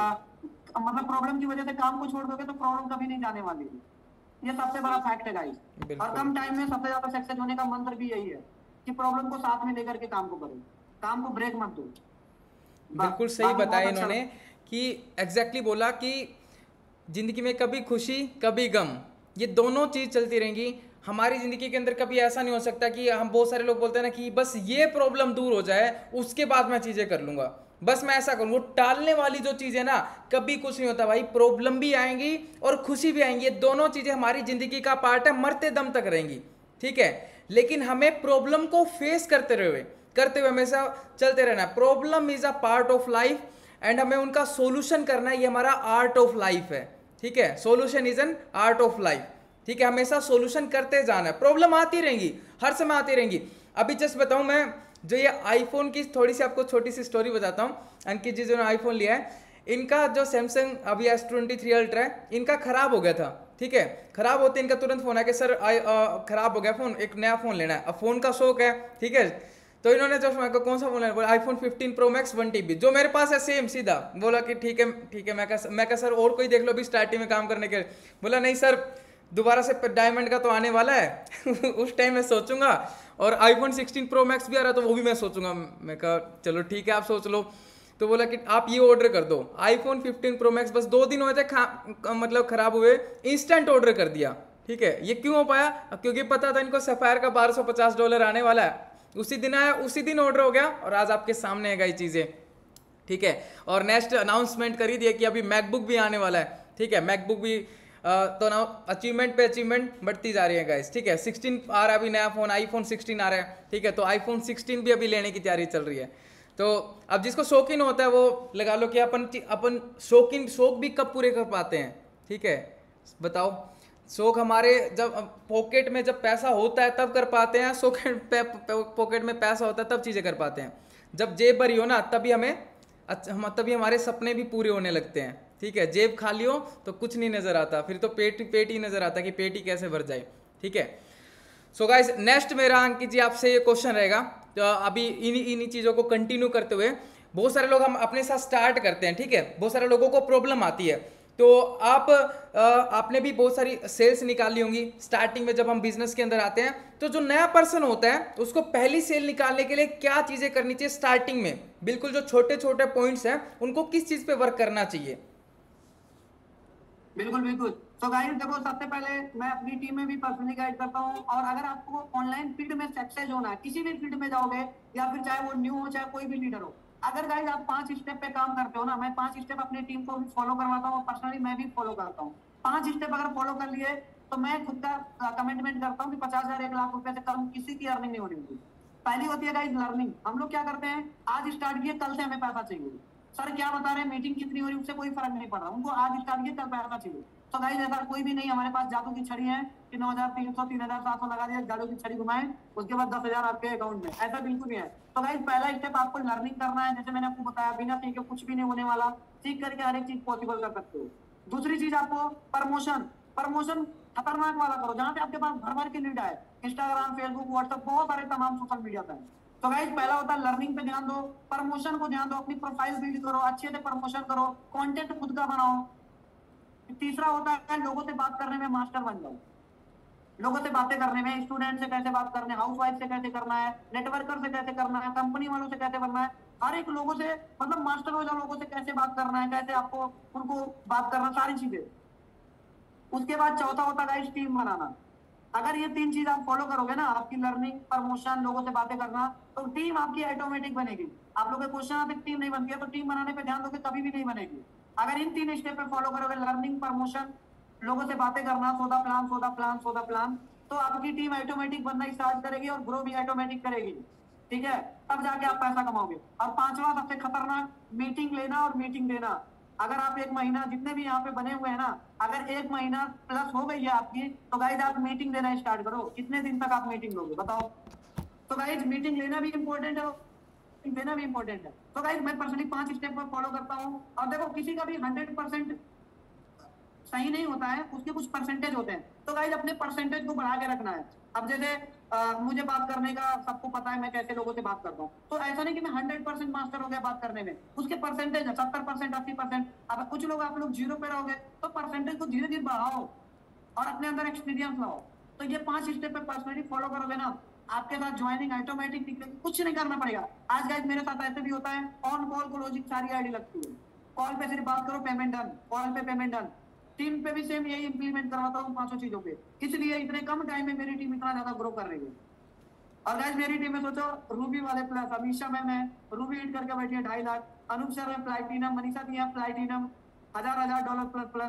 मतलब प्रॉब्लम की वजह से काम को छोड़ दोगे तो प्रॉब्लम कभी नहीं जाने वाली है। ये सबसे बड़ा फैक्ट है गाइस। और कम टाइम में सबसे ज्यादा सक्सेस होने का मंत्र भी यही है। कि प्रॉब्लम को साथ में लेकर के काम को करो, काम को ब्रेक मत दो। बिल्कुल सही बाकी बताया बहुत अच्छा इन्होंने कि एग्जैक्टली बोला कि जिंदगी में कभी खुशी कभी गम, ये दोनों चीज चलती रहेंगी हमारी जिंदगी के अंदर। कभी ऐसा नहीं हो सकता कि हम, बहुत सारे लोग बोलते हैं ना कि बस ये प्रॉब्लम दूर हो जाए उसके बाद मैं चीजें कर लूंगा, बस मैं ऐसा करूँ। वो टालने वाली जो चीज है ना, कभी कुछ नहीं होता भाई। प्रॉब्लम भी आएंगी और खुशी भी आएंगी, ये दोनों चीजें हमारी जिंदगी का पार्ट है, मरते दम तक रहेंगी, ठीक है। लेकिन हमें प्रॉब्लम को फेस करते हुए हमेशा चलते रहना है। Problem is a part of life and हमें उनका सोल्यूशन करना है, ये हमारा आर्ट ऑफ लाइफ है, ठीक है। Solution is an art of life, ठीक है। हमेशा सोल्यूशन करते जाना है, प्रॉब्लम आती रहेंगी, हर समय आती रहेंगी। अभी जस्ट बताऊं मैं, जो ये आईफोन की थोड़ी सी आपको छोटी सी स्टोरी बताता हूँ। अंकित जी जो आईफोन लिया है, इनका जो सैमसंग अभी S23 अल्ट्रा है, इनका खराब हो गया था, ठीक है। खराब होते इनका तुरंत फोन आया कि सर खराब हो गया फोन, एक नया फोन लेना है। अब फोन का शौक है, ठीक है। तो इन्होंने जो कौन सा फोन लेना, बोला iPhone 15 Pro Max 1 TB, जो मेरे पास है सेम, सीधा बोला कि ठीक है ठीक है। मैं कहा सर और कोई देख लो अभी स्टार्टिंग में काम करने के। बोला नहीं सर, दोबारा से डायमंड का तो आने वाला है उस टाइम मैं सोचूंगा, और iPhone 16 Pro Max भी आ रहा है तो वो भी मैं सोचूंगा। मैं कहा चलो ठीक है आप सोच लो। तो बोला कि आप ये ऑर्डर कर दो iPhone 15 Pro Max। बस 2 दिन हुए थे मतलब खराब हुए, इंस्टेंट ऑर्डर कर दिया, ठीक है। ये क्यों हो पाया? क्योंकि पता था इनको सफायर का $1250 आने वाला है। उसी दिन आया, उसी दिन ऑर्डर हो गया, और आज आपके सामने है ये चीजें, ठीक है। और नेक्स्ट अनाउंसमेंट कर ही दिया कि अभी मैकबुक भी आने वाला है, ठीक है। मैकबुक भी तो ना अचीवमेंट पे अचीवमेंट बढ़ती जा रही है गाइस, ठीक है। 16 आ रहा है अभी नया फोन, iPhone 16 आ रहा है, ठीक है। तो iPhone 16 भी अभी लेने की तैयारी चल रही है। तो अब जिसको शौकीन होता है वो लगा लो कि अपन शौक भी कब पूरे कर पाते हैं, ठीक है। बताओ, शौक हमारे जब पॉकेट में जब पैसा होता है तब कर पाते हैं, पॉकेट में पैसा होता है तब चीजें कर पाते हैं। जब जेब भरी हो ना तभी तभी हमारे सपने भी पूरे होने लगते हैं, ठीक है। जेब खाली हो तो कुछ नहीं नजर आता, फिर तो पेट ही नजर आता कि पेट ही कैसे भर जाए, ठीक है। सो गाइस, नेक्स्ट मेरा अंकित जी आपसे ये क्वेश्चन रहेगा। तो अभी इन्हीं चीजों को कंटिन्यू करते हुए, बहुत सारे लोग हम अपने साथ स्टार्ट करते हैं, ठीक है। बहुत सारे लोगों को प्रॉब्लम आती है। तो आपने भी बहुत सारी सेल्स निकाली होंगी स्टार्टिंग में जब हम बिजनेस के अंदर आते हैं। तो जो नया पर्सन होता है उसको पहली सेल निकालने के लिए क्या चीजें करनी चाहिए स्टार्टिंग में? बिल्कुल जो छोटे छोटे पॉइंट्स हैं उनको किस चीज पे वर्क करना चाहिए? बिल्कुल बिल्कुल। तो गाइस देखो, सबसे पहले मैं अपनी टीम में भी पर्सनली गाइड करता हूँ। और अगर आपको ऑनलाइन फील्ड में सक्सेस होना है, किसी भी फील्ड में जाओगे, या फिर चाहे वो न्यू हो चाहे कोई भी लीडर हो, अगर गाइस आप 5 स्टेप पे काम करते हो ना, मैं 5 स्टेप अपनी टीम को भी फॉलो करवाता हूँ, पर्सनली मैं भी फॉलो करता हूँ। 5 स्टेप अगर फॉलो कर लिए तो मैं खुद का कमिटमेंट करता हूँ कि 50,000 1 लाख रुपए से कम किसी की अर्निंग नहीं होनी चाहिए। पहली होती है गाइस लर्निंग। हम लोग क्या करते हैं, आज स्टार्ट किए, कल से हमें पैसा चाहिए। सर क्या बता रहे हैं, मीटिंग कितनी हो रही है उससे कोई फर्क नहीं पड़ रहा, उनको आज स्टार्ट किए कल पैसा चाहिए। तो गाइस ऐसा कोई भी नहीं हमारे पास जादू की छड़ी है कि 9,300 3,700 लगा दिया, जादू की छड़ी घुमाए, उसके बाद 10,000 आपके अकाउंट में, ऐसा बिल्कुल नहीं है। तो गाइस पहला स्टेप आपको लर्निंग करना है। जैसे मैंने आपको बताया, बिना सीखे कुछ भी नहीं होने वाला, सीख करके हर एक चीज पॉसिबल कर सकते हो। दूसरी चीज आपको प्रमोशन खतरनाक वाला करो, जहां पे आपके पास भर भर के लीड आए। इंस्टाग्राम, फेसबुक, व्हाट्सएप, बहुत सारे तमाम सोशल मीडिया पे। तो गाइस पहला होता है लर्निंग पे ध्यान दो, प्रमोशन को ध्यान दो, अपनी प्रोफाइल बिल्ड करो, अच्छे से प्रमोशन करो, कंटेंट खुद का बनाओ। तीसरा होता है लोगों से बात करने में मास्टर बन जाओ। लोगों से बातें करने में, स्टूडेंट से कैसे बात करने, हाउस वाइफ से कैसे करना है, नेटवर्कर से कैसे करना है, कंपनी वालों से कैसे करना है, हर एक लोगों से मतलब मास्टर हो जाओ। लोगों से कैसे बात करना है, कैसे आपको उनको बात करना, सारी चीजें। उसके बाद चौथा होता है गाइस टीम बनाना। अगर ये 3 चीज आप फॉलो करोगे ना, आपकी लर्निंग, प्रमोशन, लोगों से बातें करना, तो टीम आपकी ऑटोमेटिक बनेगी। आप लोग के क्वेश्चन आते टीम नहीं बनती है, तो टीम बनाने पे ध्यान दोगे कभी भी नहीं बनेगी। अगर इन 3 स्टेप पे फॉलो करोगे, लर्निंग, प्रमोशन, लोगों से बातें करना, सोदा प्लान, तो आपकी टीम ऑटोमेटिक बनना स्टार्ट करेगी और ग्रो भी ऑटोमेटिक करेगी, ठीक है। तब जाके आप पैसा कमाओगे। और 5वां सबसे खतरनाक, मीटिंग लेना और मीटिंग देना। अगर आप 1 महीना, जितने भी यहाँ पे बने हुए हैं ना, अगर 1 महीना प्लस हो गई है आपकी, तो गाइज आप मीटिंग देना स्टार्ट करो। कितने दिन तक आप मीटिंग लोगे बताओ? तो गाइज मीटिंग लेना भी इंपॉर्टेंट है, देना भी इंपॉर्टेंट है। तो गाइज मैं पर्सनली 5 स्टेप पर फॉलो करता हूँ। और देखो, किसी का भी 100% सही नहीं होता है, उसके कुछ परसेंटेज होते हैं। तो गाइज अपने परसेंटेज को बढ़ा के रखना है। अब जैसे मुझे बात करने का सबको पता है, मैं कैसे लोगों से बात करता हूँ। तो ऐसा नहीं कि मैं 100% मास्टर हो गया बात करने में, उसके परसेंटेज है 70%, 80%। अब कुछ लोग, आप लोग 0 पे रहोगे, तो परसेंटेज को धीरे धीरे बढ़ाओ और अपने अंदर एक्सपीरियंस लाओ। तो ये 5 स्टेप पे पर्सनली फॉलो करोगे ना, आपके साथ ज्वाइनिंग ऑटोमेटिक दिखेगी, कुछ नहीं करना पड़ेगा। आज गाइस मेरे साथ ऐसे भी होता है, ऑन कॉल को लॉजिक सारी आईडी लगती है, कॉल पे सिर्फ बात करो पेमेंट डन, कॉल पे पेमेंट डन। टीम पे भी सेम यही इंप्लीमेंट करवाता हूँ 500 चीजों पे, इसलिए इतने कम टाइम में मेरी टीम इतना ज्यादा ग्रो कर रही है। और गाइस मेरी टीम में सोचो रूबी वाले प्लस, अमीशा मैम है रूबी हिट करके बैठी है 2.5 लाख, अनूप सर है प्लैटिनम, मनीषा दी है प्लैटिनम, हजार डॉलर प्लस प्लस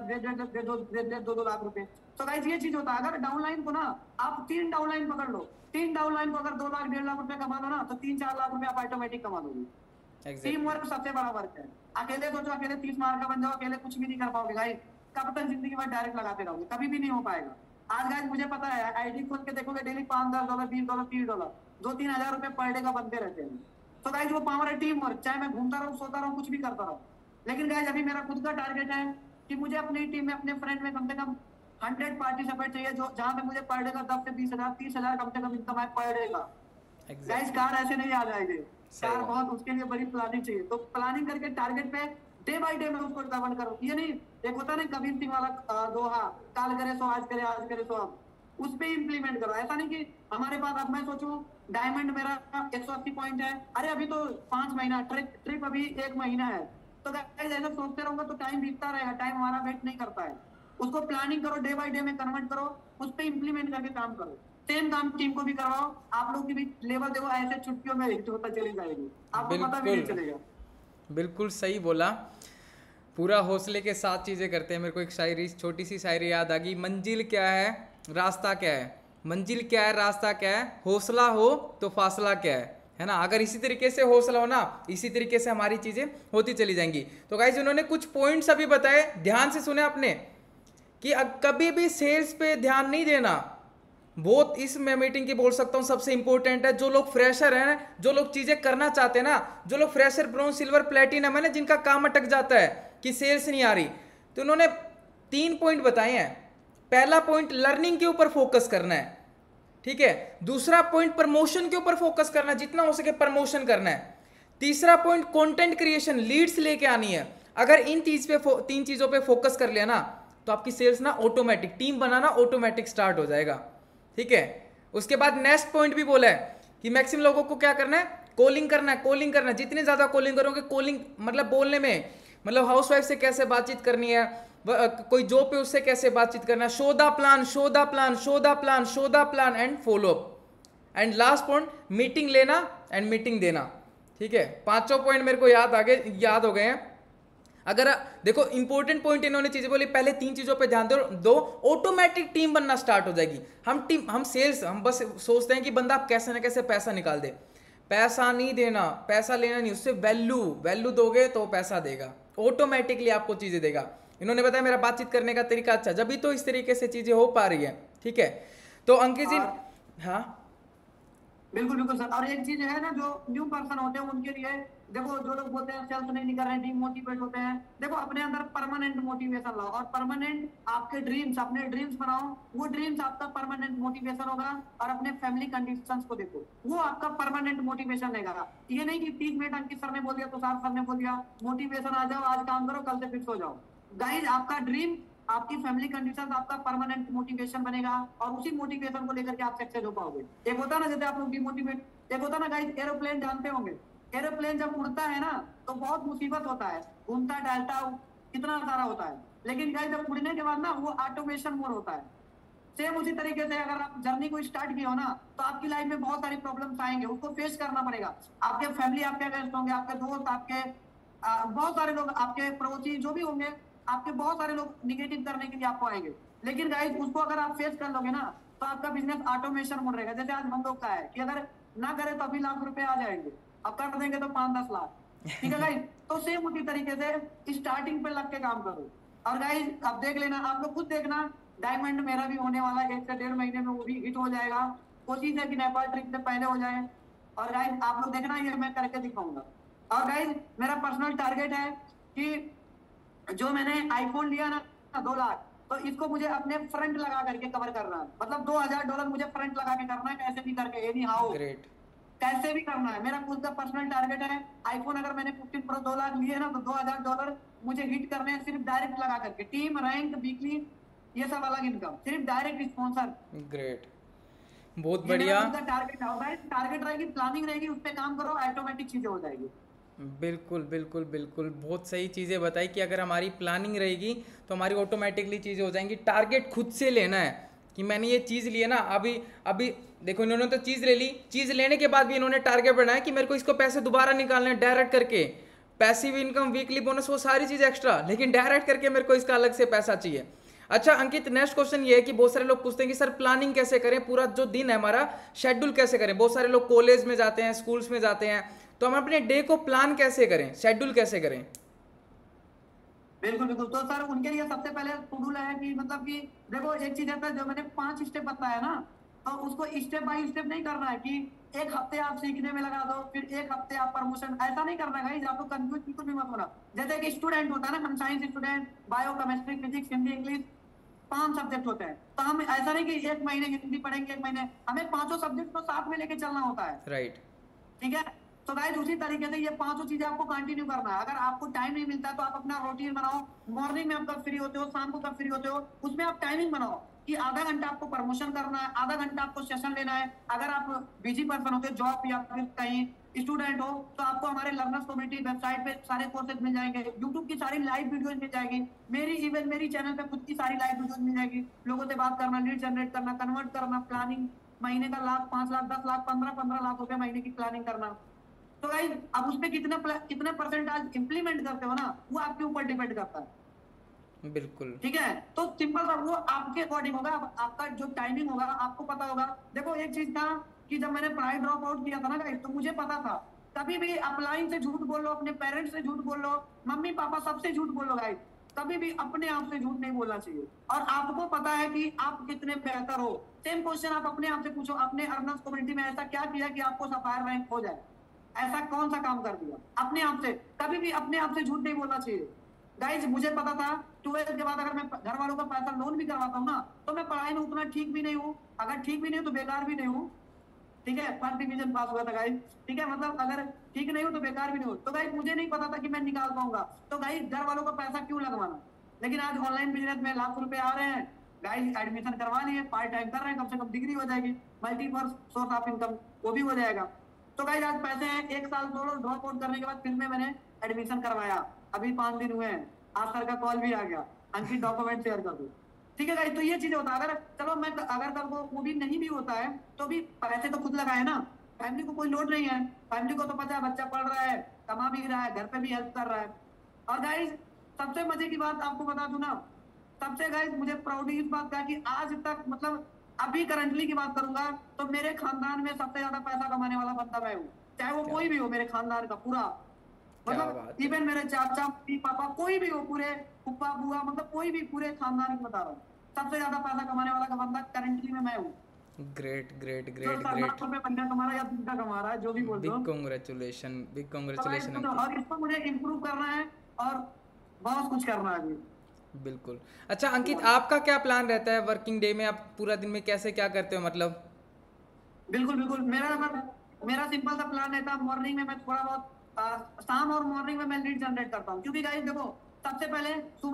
दे 2 लाख रुपए। तो गाइस ये चीज होता है, अगर डाउनलाइन को ना आप 3 डाउनलाइन पकड़ लो, 3 डाउनलाइन को अगर 2 लाख 1.5 लाख रुपए कमा दो ना, तो 3-4 लाख रुपए आप ऑटोमेटिक कमा दोगे। टीम वर्क सबसे बड़ा वर्क है। अकेले सोचो अकेले 30 मार्क का बन जाओ, अकेले कुछ भी नहीं कर पाओगे गाइस, कब तक जिंदगी में डायरेक्ट लगाते रहोगे, कभी भी नहीं हो पाएगा। आज गाइस मुझे पता है आईडी खोल के देखोगे डेली $5-10 $20 $30 2-3 हजार रुपए पर डे का बनते रहते हैं। तो गाइस वो पावर है टीम वर्क, चाहे मैं घूमता रहूं सोता रहूं कुछ भी करता रहूं। लेकिन गाइस अभी मेरा खुद का टारगेट है कि मुझे अपनी टीम में अपने फ्रेंड में कम से कम 100 पार्टिसिपेट चाहिए, जो जहां पे मुझे पर डे का 10 से 20 हजार 30 हजार कम से कम इनकम है पर डे का। गाइस कार ऐसे नहीं आ जाएंगे, कार बहुत उसके लिए बड़ी प्लानिंग चाहिए। तो प्लानिंग करके टारगेट पे डे बाय डे मैं उसको डेवलप करूं। ये नहीं एक होता है ना कबीर सिंह वाला दोहा, काल करे सो आज करे, आज करे सो अब, उस पे इंप्लीमेंट करो। ऐसा नहीं कि हमारे पास अब मैं सोचूं डायमंड मेरा 180 पॉइंट है, अरे अभी तो 5 महीना ट्रिप अभी 1 महीना है, तो गाइस ऐसा सोचते रहूंगा तो टाइम बीतता रहेगा, टाइम हमारा वेट नहीं करता है। उसको प्लानिंग करो, डे बाय डे में कन्वर्ट करो, उस पे इंप्लीमेंट करके काम करो। सेम काम टीम को भी करवाओ, आप लोग की भी लेवल देखो ऐसे छुट्टियों में हिट होता चली जाएगी, आपको पता भी नहीं चलेगा। बिल्कुल सही बोला, पूरा हौसले के साथ चीज़ें करते हैं। मेरे को एक शायरी, छोटी सी शायरी याद आ गई, मंजिल क्या है रास्ता क्या है, मंजिल क्या है रास्ता क्या है, हौसला हो तो फासला क्या है ना। अगर इसी तरीके से हौसला हो ना, इसी तरीके से हमारी चीज़ें होती चली जाएंगी। तो गाइस उन्होंने कुछ पॉइंट्स अभी बताए, ध्यान से सुने आपने, कि कभी भी सेल्स पे ध्यान नहीं देना। बहुत इस मैं मीटिंग की बोल सकता हूँ सबसे इंपॉर्टेंट है। जो लोग फ्रेशर हैं, जो लोग चीजें करना चाहते हैं ना, जो लोग फ्रेशर ब्रॉन्ज सिल्वर प्लेटिनम है ना, जिनका काम अटक जाता है कि सेल्स नहीं आ रही, तो उन्होंने 3 पॉइंट बताए हैं। पहला पॉइंट लर्निंग के ऊपर फोकस करना है, ठीक है। दूसरा पॉइंट प्रमोशन के ऊपर फोकस करना है, जितना हो सके प्रमोशन करना है। तीसरा पॉइंट कंटेंट क्रिएशन, लीड्स लेके आनी है। अगर इन 3 चीजों पे फोकस कर लिया ना, तो आपकी सेल्स ना ऑटोमेटिक, टीम बनाना ऑटोमेटिक स्टार्ट हो जाएगा, ठीक है। उसके बाद नेक्स्ट पॉइंट भी बोला है कि मैक्सिमम लोगों को क्या करना है, कॉलिंग करना है, कॉलिंग करना है। जितनी ज्यादा कॉलिंग करोगे, कॉलिंग मतलब बोलने में, मतलब हाउसवाइफ से कैसे बातचीत करनी है, कोई जॉब पे उससे कैसे बातचीत करना है, show the plan, show the plan, show the plan, show the plan and follow up. And last point meeting लेना एंड मीटिंग देना, ठीक है। 5 पॉइंट मेरे को याद हो गए हैं। अगर देखो इंपॉर्टेंट पॉइंट इन्होंने चीजें बोली, पहले 3 चीजों पे ध्यान दो, ऑटोमेटिक टीम बनना स्टार्ट हो जाएगी। हम सेल्स, हम बस सोचते हैं कि बंदा कैसे ना कैसे पैसा निकाल दे, पैसा नहीं देना, पैसा लेना नहीं, उससे वैल्यू दोगे तो पैसा देगा, ऑटोमेटिकली आपको चीजें देगा। इन्होंने बताया मेरा बातचीत करने का तरीका अच्छा, जब भी तो इस तरीके से चीजें हो पा रही है, ठीक है। तो अंकित जी, हाँ बिल्कुल बिल्कुल सर। और एक चीज है ना, जो न्यू पर्सन होते हैं उनके लिए देखो, जो लोग बोलते हैं सेल्स नहीं कर रहे हैं, डीमोटिवेट होते हैं, देखो अपने अंदर परमानेंट मोटिवेशन लाओ और परमानेंट आपके ड्रीम्स, अपने ड्रीम्स बनाओ। वो ड्रीम्स आपका परमानेंट मोटिवेशन होगा। और अपने फैमिली कंडीशंस को देखो, वो आपका परमानेंट मोटिवेशन रहेगा। ये नहीं कि 30 मिनट अंकित सर ने बोल दिया, तुषार सर ने बोल दिया, मोटिवेशन आ जाओ, आज काम करो, कल से फिक्स हो जाओ। गाइस आपका ड्रीम, आपकी फैमिली कंडीशन आपका परमानेंट मोटिवेशन बनेगा, और उसी मोटिवेशन को लेकर के आप सक्सेस हो पाओगे। एक होता है ना जैसे आप लोग डिमोटिवेट, एक होता है ना गाइस, एरोप्लेन जानते होंगे, एरोप्लेन जब उड़ता है ना तो बहुत मुसीबत होता है, घूमता टहलता कितना सारा होता है, लेकिन गाइस जब उड़ने के बाद ना वो ऑटोमेशन मोड होता है। सेम उसी तरीके से अगर आप जर्नी को स्टार्ट किए हो ना, तो आपकी लाइफ में बहुत सारी प्रॉब्लम्स आएंगे, उसको फेस करना पड़ेगा। आपके फैमिली आपके अगेंस्ट होंगे, आपके दोस्त, आपके बहुत सारे लोग, आपके पड़ोसी जो भी होंगे, आपके बहुत सारे लोग निगेटिव करने के लिए आपको आएंगे। लेकिन गाइस उसको अगर आप फेस कर लोगे ना, तो आपका बिजनेस ऑटोमेशन मोड रहेगा। जैसे आज हम लोग का है कि अगर ना करे तो अभी लाख रुपए आ जाएंगे, अब कर देंगे तो 5-10 लाख, ठीक है गाइस। तो सेम उसी तरीके से स्टार्टिंग पे लग के काम करो। और गाइस अब देख लेना, आप लोग खुद देखना, डायमंड मेरा भी होने वाला है, 1 से 1.5 महीने में वो भी हिट हो जाएगा। कोशिश है कि नेपाल ट्रिप से पहले हो जाए। और गाइस आप लोग देखना, ये मैं करके दिखाऊंगा। और गाइस मेरा पर्सनल टारगेट है कि जो मैंने आईफोन लिया ना 2 लाख, तो इसको मुझे अपने फ्रंट लगा करके कवर करना है। मतलब $2000 मुझे फ्रंट लगा के करना है, कैसे भी करके, एनी हाउ, कैसे भी करना है। मेरा खुद का पर्सनल टारगेट है। आईफोन अगर मैंने 15 प्रो 2 लाख लिए ना, तो $2000 मुझे हिट करने हैं, सिर्फ डायरेक्ट लगा करके। टीम, रैंक, वीकली, ये सब अलग इनकम, सिर्फ डायरेक्ट स्पॉन्सर। ग्रेट, बहुत ये मेरा बढ़िया। खुद का टारगेट है। भाई टारगेट रहेगी, प्लानिंग रहेगी, उस पर काम करो, ऑटोमेटिक चीजें हो जाएगी। बिल्कुल बिल्कुल बिल्कुल, बहुत सही चीज़ें बताई कि अगर हमारी प्लानिंग रहेगी तो हमारी ऑटोमेटिकली चीज़ें हो जाएंगी। टारगेट खुद से लेना है कि मैंने ये चीज़ ली है ना, अभी अभी देखो इन्होंने तो चीज़ ले ली, चीज़ लेने के बाद भी इन्होंने टारगेट बनाया कि मेरे को इसको पैसे दोबारा निकालने हैं डायरेक्ट करके, पैसिव इनकम, वीकली बोनस, वो सारी चीज़ एक्स्ट्रा, लेकिन डायरेक्ट करके मेरे को इसका अलग से पैसा चाहिए। अच्छा अंकित, नेक्स्ट क्वेश्चन ये है कि बहुत सारे लोग पूछते हैं कि सर प्लानिंग कैसे करें, पूरा जो दिन है हमारा शेड्यूल कैसे करें। बहुत सारे लोग कॉलेज में जाते हैं, स्कूल्स में जाते हैं, तो हम अपने डे को प्लान कैसे करें, शेड्यूल कैसे करें। बिल्कुल बिल्कुल। तो सर उनके लिए सबसे पहले शेड्यूल है कि मतलब कि देखो एक चीज ऐसा है, जो मैंने 5 स्टेप बताया ना, तो उसको स्टेप बाय स्टेप नहीं करना है कि एक हफ्ते आप सीखने में लगा दो फिर एक हफ्ते आप प्रमोशन, ऐसा नहीं करना है। आप लोग कंफ्यूज बिल्कुल भी मत होना। जैसे कि स्टूडेंट होता है ना, हम science student, bio, chemistry, physics, Hindi, English, 5 subject होते हैं। तो हम ऐसा नहीं कि एक महीने हिंदी पढ़ेंगे, एक महीने, हमें पांचों सब्जेक्ट को साथ में लेके चलना होता है। राइट। ठीक है। तो गाइस उसी तरीके से ये 5 चीजें आपको कंटिन्यू करना है। अगर आपको टाइम नहीं मिलता है तो आप अपना रूटीन बनाओ। मॉर्निंग में आप कब फ्री होते हो, शाम को कब फ्री होते हो, उसमें आप टाइमिंग बनाओ कि आधा घंटा आपको प्रमोशन करना है, आधा घंटा आपको सेशन लेना है। अगर आप बिजी पर्सन होते हो, जॉब या फिर कहीं स्टूडेंट हो, तो आपको हमारे लर्नर्स कम्युनिटी वेबसाइट पे सारे कोर्सेज मिल जाएंगे, यूट्यूब की सारी लाइव वीडियोज मिल जाएगी, मेरी इवन मेरी चैनल पे खुद की सारी लाइव वीडियोज मिल जाएगी। लोगों से बात करना, लीड जनरेट करना, कन्वर्ट करना, प्लानिंग, महीने का लाख, 5 लाख, 10 लाख, 15-15 लाख रुपए महीने की प्लानिंग करना। तो गाइस अब उसमें कितने परसेंट आज इंप्लीमेंट करते हो ना, वो आपके ऊपर डिपेंड करता है। बिल्कुल। ठीक है। तो सिंपल सा वो आपके अकॉर्डिंग होगा, आपका जो टाइमिंग होगा आपको पता होगा। देखो एक चीज था कि जब मैंने पढ़ाई ड्रॉप आउट किया था ना गाइस, तो मुझे पता था कभी भी अपलाइन से झूठ बोल लो, अपने पेरेंट्स से झूठ बोल लो, मम्मी पापा सबसे झूठ बोल लो गाइस, कभी भी अपने आप से झूठ नहीं बोलना चाहिए। और आपको पता है कि आप कितने बेहतर हो। सेम क्वेश्चन आप अपने आप से पूछो, अपने अर्नर्स कम्युनिटी में ऐसा क्या किया कि आपको सफायर रैंक हो जाए, ऐसा कौन सा काम कर दिया। अपने आप से कभी भी अपने आप से झूठ नहीं बोलना चाहिए। गाइज मुझे पता था 12th के बाद अगर मैं घर वालों का पैसा लोन भी करवाता हूँ ना, तो मैं पढ़ाई में उतना ठीक भी नहीं हूँ। अगर ठीक भी नहीं हूँ तो बेकार भी नहीं हूँ। ठीक है, फर्स्ट डिवीजन पास हुआ था गाइज। ठीक है, मतलब अगर ठीक नहीं हूँ तो बेकार भी नहीं हूँ। तो गाइज मुझे नहीं पता था कि मैं निकाल पाऊंगा। तो गाइज घर वालों का पैसा क्यों लगवाना। लेकिन आज ऑनलाइन बिजनेस में लाख रुपए आ रहे हैं। गाइज एडमिशन करवा लिए, पार्ट टाइम कर रहे हैं, कम से कम डिग्री हो जाएगी, मल्टीपल सोर्स ऑफ इनकम वो भी हो जाएगा। तो गाइज आज पैसे हैं, 1 साल ड्रॉप आउट करने के बाद फिर में मैंने एडमिशन करवाया, अभी 5 दिन हुए हैं। आज सर का कॉल भी आ गया, अंकित डॉक्यूमेंट शेयर कर दो। ठीक है गाइस, तो ये चीजें होता है। अगर चलो मैं अगर कल वो भी नहीं भी होता है तो भी पैसे तो खुद लगाए ना, फैमिली को कोई लोड नहीं है। फैमिली को तो पता है बच्चा पढ़ रहा है, कमा भी रहा है, घर पे भी हेल्प कर रहा है। और गाइस सबसे मजे की बात आपको बता दूं ना, सबसे गाइस मुझे प्राउड इस बात का कि आज तक मतलब अभी करंटली की बात करूंगा तो मेरे खानदान में सबसे ज्यादा पैसा कमाने वाला बंदा मैं हूँ। चाहे वो क्या कोई भी हो, मेरे खानदान का पूरा, क्या मतलब बात है। इवन मेरे चाचा मम्मी पापा कोई भी हो, पूरे फूफा बुआ, मतलब कोई भी पूरे खानदान की बता रहा हूँ, सबसे ज्यादा पैसा कमाने वाला का बंदा करंटली में मैं हूँ। ग्रेट ग्रेट जो ग्रेट सर लाख ग्रेट। रुपए महीना कमा रहा है या दिन का कमा रहा है, जो भी बोल दो। बिग कॉन्ग्रेचुलेशन, बिग तो भाई कॉन्ग्रेचुलेशन तो अंकित। और इसको मुझे इम्प्रूव करना है और बहुत कुछ करना है अभी। बिल्कुल। अच्छा अंकित, आपका क्या प्लान रहता है वर्किंग डे में, आप पूरा दिन में कैसे क्या करते हो मतलब। बिल्कुल बिल्कुल। मेरा सिंपल सा प्लान रहता है, मॉर्निंग में मैं थोड़ा बहुत शाम और मॉर्निंग में मैं लीड जनरेट करता हूँ। क्योंकि गाइस देखो सबसे पहले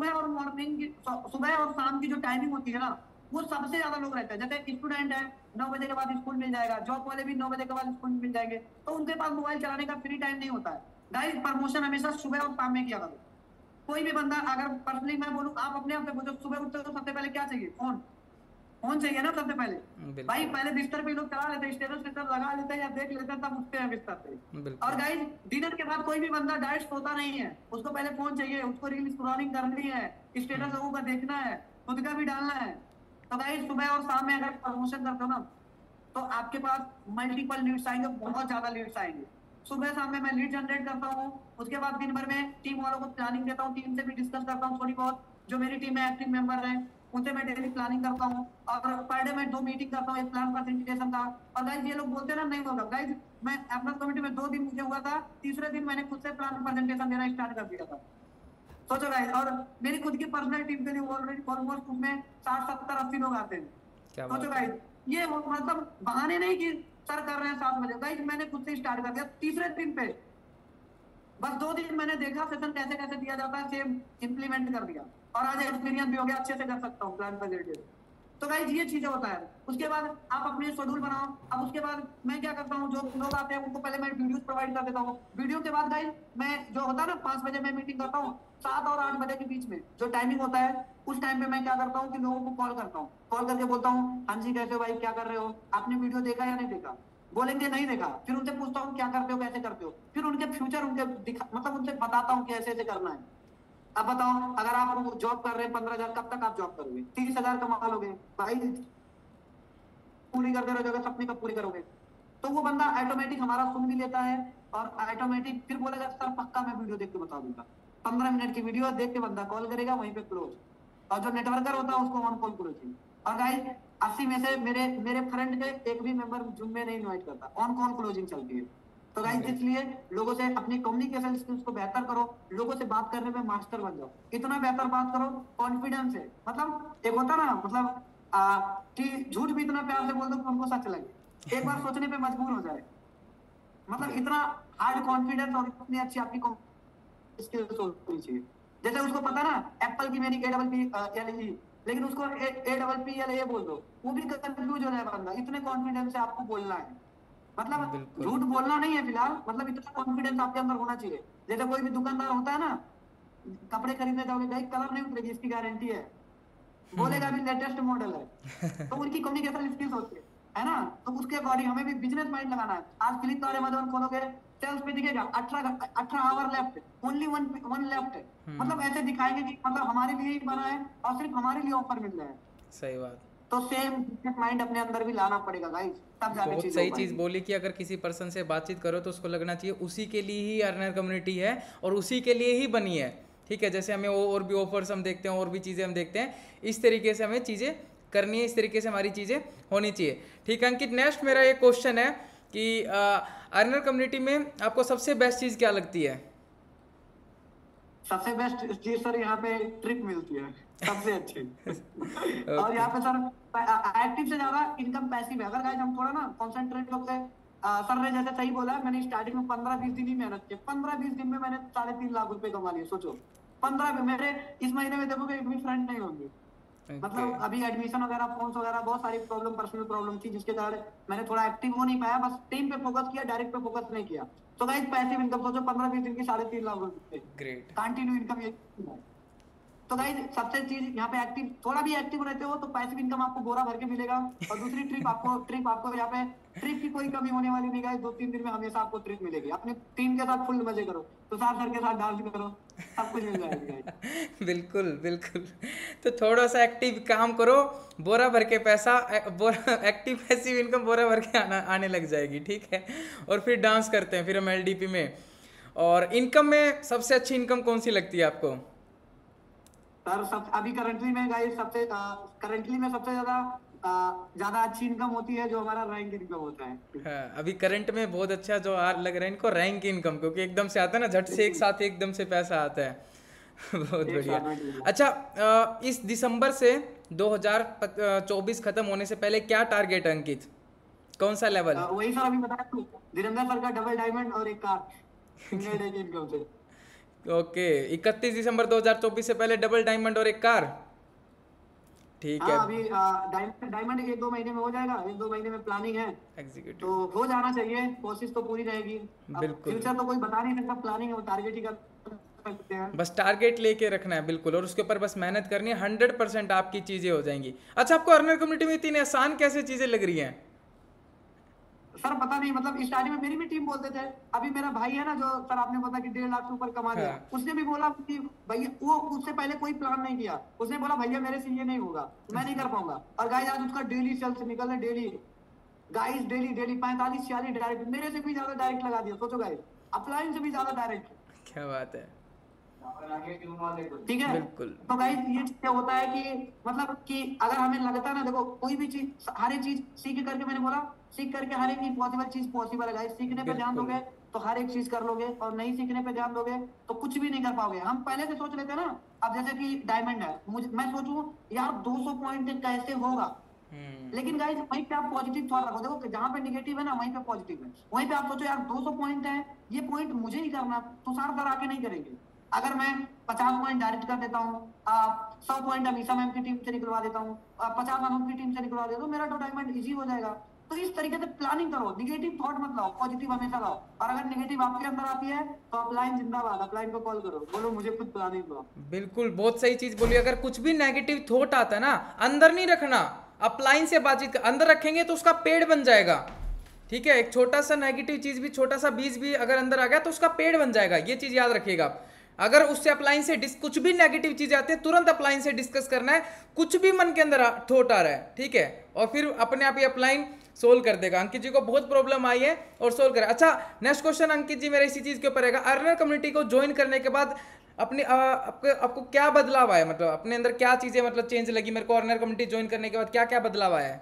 सुबह और शाम की जो टाइमिंग होती है ना, वो सबसे ज्यादा लोग रहते हैं। जैसे स्टूडेंट है, 9 बजे के बाद स्कूल मिल जाएगा, जॉब वाले भी 9 बजे के बाद स्कूल मिल जाएंगे, तो उनके पास मोबाइल चलाने का फ्री टाइम नहीं होता है। गाइस प्रमोशन हमेशा सुबह और शाम में किया करो। कोई भी बंदा, अगर पर्सनली मैं बोलूँ, आप अपने आप से पूछो, सुबह उठते हो तो सबसे पहले क्या चाहिए, फोन। फोन चाहिए ना सबसे पहले। भाई बिल्कुल पहले बिस्तर पे लोग चला लेते हैं, स्टेटस स्टेटस लगा लेते हैं या देख लेते हैं, तब उठते हैं बिस्तर पे। और बिल्कुल। गाइस डिनर के बाद कोई भी बंदा डायरेक्ट सोता नहीं है, उसको पहले फोन चाहिए, उसको रील स्क्रॉलिंग करनी है, स्टेटस लोगों का देखना है, खुद का भी डालना है। तो गाइस सुबह और शाम में अगर प्रमोशन करते हो ना, तो आपके पास मल्टीपल लीड्स आएंगे, बहुत ज्यादा लीड्स आएंगे। सुबह शाम में मैं लीड जनरेट करता हूँ। उसके बाद दिन भर में टीम वालों को प्लानिंग देता हूँ, टीम से भी डिस्कस करता हूँ थोड़ी बहुत। जो मेरी टीम में एक्टिव मेंबर हैं उनसे मैं डेली प्लानिंग करता हूँ। और पर डे में 2 मीटिंग करता हूँ, एक प्लान प्रेजेंटेशन का। और गाइज ये लोग बोलते हैं ना नहीं होगा, गाइज मैं अपना कमेटी में 2 दिन मुझे हुआ था, तीसरे दिन मैंने खुद से प्लान प्रेजेंटेशन देना स्टार्ट कर दिया था। सोचो गाइज, और मेरी खुद की पर्सनल टीम के लिए ऑलरेडी ऑलमोस्ट उसमें 60-70-80 लोग आते हैं। क्या सोचो बात है। गाइज, ये मतलब बहाने नहीं कि सर कर रहे हैं 7 बजे, गाइज मैंने खुद से स्टार्ट कर दिया तीसरे दिन पे। बस 2 दिन मैंने देखा सेशन कैसे कैसे दिया जाता है, सेम इंप्लीमेंट कर दिया, और आज एक्सपीरियंस भी हो गया, अच्छे से कर सकता हूँ प्लान प्रेजेंटेशन। तो गाइज ये चीजें होता है। उसके बाद आप अपने शेड्यूल बनाओ। अब उसके बाद मैं क्या करता हूँ, जो लोग आते हैं उनको पहले मैं वीडियोस प्रोवाइड कर देता हूँ। वीडियो के बाद गाइज मैं जो होता है ना 5 बजे मैं मीटिंग करता हूँ, 7 और 8 बजे के बीच में जो टाइमिंग होता है, उस टाइम पे मैं क्या करता हूँ कि लोगों को कॉल करता हूँ। कॉल करके बोलता हूँ, हाँ जी कैसे हो भाई, क्या कर रहे हो, आपने वीडियो देखा या नहीं देखा। बोलेंगे नहीं देखा, फिर उनसे पूछता हूँ क्या करते हो, कैसे करते हो, फिर उनके फ्यूचर उनके मतलब उनसे बताता हूँ कि ऐसे ऐसे करना है। अब बताओ, अगर आप जॉब कर रहे हैं 15,000, कब तक आप जॉब करोगे, 30,000 कमा लोगे भाई, पूरी करते रहोगे, सपने कब पूरे करोगे। तो वो बंदा ऑटोमेटिक हमारा सुन भी लेता है, और ऑटोमेटिक फिर बोलेगा सर पक्का मैं वीडियो देख के बता दूंगा। 15 मिनट की वीडियो देख के बंदा कॉल करेगा, वहीं पे क्लोज। और जो नेटवर्कर होता है उसको ऑन कॉल क्लोजिंग। और गाइस 80 में से मेरे मेरे फ्रेंड के एक भी मेंबर जूम में नहीं इनवाइट करता, ऑन कॉल क्लोजिंग चलती है। तो गाइस इसलिए लोगों से अपनी कम्युनिकेशन स्किल्स को बेहतर करो, लोगों से बात करने में मास्टर बन जाओ, इतना बेहतर बात करो कॉन्फिडेंस है। मतलब एक होता ना, मतलब कि झूठ भी इतना प्यार से बोल दो कि हमको सच लगे, एक बार सोचने पे मजबूर हो जाए। मतलब इतना हार्ड कॉन्फिडेंस और इतनी अच्छी आपकी स्किल्स होनी चाहिए। जैसे उसको पता ना एप्पल की मेरी APPLE, लेकिन उसको APPLA बोल दो, वो भी कंफ्यूज हो जाए बंदा, इतने कॉन्फिडेंस से आपको बोलना है। मतलब बिल्कुल। झूठ बोलना नहीं है फिलहाल, मतलब इतना कॉन्फिडेंस आपके अंदर होना चाहिए। जैसे कोई भी दुकानदार होता है ना, कपड़े खरीदने जाओगे, भाई कलर नहीं उतरेगी, इसकी गारंटी है, बोलेगा भी लेटेस्ट मॉडल है। तो उनकी कम्युनिकेशन स्किल्स होती है ना। तो उसके अकॉर्डिंग हमें भी बिजनेस माइंड लगाना है। आज फ्लिपकार्ट अमेजोन खोलोगे, सेल्स पे दिखेगा 18 hour left, only one left. मतलब ऐसे दिखाएंगे कि मतलब हमारे लिए ही बना है और सिर्फ हमारे लिए ऑफर मिल रहा है। सही बात। तो सेम बिजनेस माइंड अपने अंदर भी लाना पड़ेगा गाइस, तब जाके बहुत चीजें हो सही चीज़ पाएंगी। बोली कि अगर किसी पर्सन से बातचीत करो तो उसको लगना चाहिए उसी के लिए ही अर्नर कम्युनिटी है और उसी के लिए ही बनी है। ठीक है, जैसे हमें और भी ऑफर्स हम देखते हैं और भी चीज़ें हम देखते हैं, इस तरीके से हमें चीज़ें करनी है, इस तरीके से हमारी चीज़ें होनी चाहिए। ठीक है अंकित, नेक्स्ट मेरा एक क्वेश्चन है कि अर्नर कम्युनिटी में आपको सबसे बेस्ट चीज़ क्या लगती है? सबसे बेस्ट चीज सर यहाँ पे ट्रिप मिलती है, सबसे अच्छी। और ओके। यहाँ पे सर एक्टिव से ज्यादा इनकम पैसिव है। अगर गाइस हम थोड़ा ना कॉन्सेंट्रेट होकर, सर ने जैसे सही बोला है, मैंने स्टार्टिंग में 15-20 दिन ही मेहनत की, 15-20 दिन में मैंने 3.5 लाख रुपए कमा लिए, सोचो। 15 मेरे इस महीने में देखोगे एक भी फ्रेंड नहीं होंगे। ओके। मतलब अभी एडमिशन वगैरह, फोन्स वगैरह, बहुत सारी प्रॉब्लम, पर्सनल प्रॉब्लम थी, जिसके कारण मैंने थोड़ा एक्टिव हो नहीं पाया, बस टीम पे फोकस किया, डायरेक्ट पे फोकस नहीं किया। तो गाइस पैसिव इनकम सोचो, 15-20 दिन की 3.5 लाख रुपए ग्रेट। कंटिन्यू इनकम ये। तो गाइस सबसे चीज यहाँ पे एक्टिव, थोड़ा भी एक्टिव रहते हो तो पैसिव इनकम आपको बोरा भर के मिलेगा। और दूसरी ट्रिप आपको यहाँ पे ट्रिप की कोई कमी होने वाली नहीं गाइस, 2-3 दिन में हमेशा आपको ट्रिप मिलेगी। अपने टीम के साथ फुल मजे करो, तुषार सर के साथ डांस करो, सब कुछ मिल जाएगा गाइस। बिल्कुल बिल्कुल। तो थोड़ा सा एक्टिव काम करो, बोरा भर के पैसा, बोरा एक्टिव पैसिव इनकम बोरा भर के आने लग जाएगी। ठीक है, और फिर डांस करते हैं फिर हम LDP में। और इनकम में सबसे अच्छी इनकम कौन सी लगती है आपको? सर सब अभी करंटली में गाइस सबसे करंटली में सबसे ज्यादा अच्छी इनकम होती है जो हमारा रैंक इनकम होता है। हाँ, अभी करंट में बहुत अच्छा जो लग रहा है इनको रैंक इनकम, क्योंकि एकदम से आता है ना, झट से एक साथ एकदम से पैसा आता है। बहुत एक बढ़िया। साथ में मिल अच्छा, इस दिसंबर से 2024 खत्म होने से पहले क्या टारगेट है अंकित, कौन सा लेवल? वही सर अभी बताया तो, धीरेन्द्र सर का डबल डायमंड और एक कार, सिंगल डे की इनकम से। ओके, 31 दिसंबर 2024 से पहले डबल डायमंड और एक कार। ठीक है। हाँ अभी डायमंड डायमंड 1-2 महीने में हो जाएगा, 1-2 महीने में प्लानिंग है। एग्जीक्यूटिव। तो हो जाना चाहिए, कोशिश तो पूरी रहेगी। अब बिल्कुल, फ्यूचर तो कोई बता नहीं सकता, प्लानिंग और टारगेट ही कर सकते हैं। बस टारगेट लेके रखना है बिल्कुल, और उसके ऊपर बस मेहनत करनी है, 100% आपकी चीज़ें हो जाएंगी। अच्छा, आपको अर्नर कम्युनिटी में इतनी आसान कैसे चीज़ें लग रही हैं? सर पता नहीं, मतलब स्टार्टिंग में मेरी भी टीम बोलते थे। अभी मेरा भाई है ना, जो सर आपने पता कि 1.5 लाख से ऊपर कमा लिया, हाँ। उसने भी बोला कि भैया, वो उससे पहले कोई प्लान नहीं किया, उसने बोला भैया मेरे से ये नहीं होगा, मैं नहीं कर पाऊंगा। और गाइस आज उसका डेली सेल्स निकल रहा है, daily guys, daily daily 45-46 direct, मेरे से भी ज्यादा डायरेक्ट लगा दिया, सोचो गाइस, अपलाइन से भी ज्यादा डायरेक्ट। क्या बात है। ठीक है। बिल्कुल। तो गाइस ये चीज होता है कि मतलब कि अगर हमें लगता है ना, देखो कोई भी चीज, हर एक चीज सीख करके, मैंने बोला सीख करके हर एक इम्पॉसिबल चीज पॉसिबल है गाइस। सीखने पे ध्यान बिल्कुल। दोगे तो हर एक चीज कर लोगे, और नहीं सीखने पे ध्यान दोगे तो कुछ भी नहीं कर पाओगे। हम पहले से सोच लेते हैं ना, अब जैसे कि डायमंड है, मुझे मैं सोचूं यार 200 पॉइंट कैसे होगा, लेकिन गाइस वहीं पे आप पॉजिटिव थॉट रखो। देखो जहां पे निगेटिव है ना, वहीं पे पॉजिटिव है। वहीं पे आप सोचो यार 200 पॉइंट है, ये पॉइंट मुझे ही करना, तुषार सर आके नहीं करेंगे। अगर मैं 50 पॉइंट डायरेक्ट कर देता हूँ, 100 पॉइंट अमीषा मैम की टीम से निकलवा देता हूँ, 50 अनूप की टीम से निकलवा देता हूँ, मेरा तो डायमंड इजी हो जाएगा। तो इस तरीके से प्लानिंग करो, निगेटिव थॉट मत लाओ, पॉजिटिव हमेशा लाओ। और अगर निगेटिव आपके अंदर आती है तो अपलाइन जिंदाबाद, अपलाइन को कॉल करो, बोलो मुझे खुद प्लानिंग दो। बिल्कुल, बहुत सही चीज बोली। अगर कुछ भी नेगेटिव थॉट आता है ना, अंदर नहीं रखना, अपलाइन से बातचीत अंदर रखेंगे तो उसका पेड़ बन जाएगा। ठीक है, एक छोटा सा नेगेटिव चीज भी, छोटा सा बीज भी अगर अंदर आ गया तो उसका पेड़ बन जाएगा, ये चीज याद रखिएगा। अगर उससे अपलाइन से कुछ भी नेगेटिव चीजें आती है, तुरंत अपलाइन से डिस्कस करना है, कुछ भी मन के अंदर थॉट आ रहा है, ठीक है, और फिर अपने आप ही अपलाइन सोल्व कर देगा। अंकित जी को बहुत प्रॉब्लम आई है और सोल्व करें। अच्छा, नेक्स्ट क्वेश्चन अंकित जी मेरा इसी चीज के ऊपर रहेगा। अर्नर कम्युनिटी को ज्वाइन करने के बाद अपनी आपको क्या बदलाव आया, मतलब अपने अंदर क्या चीजें मतलब चेंज लगी मेरे को अर्नर कम्युनिटी ज्वाइन करने के बाद, क्या क्या बदलाव आया है?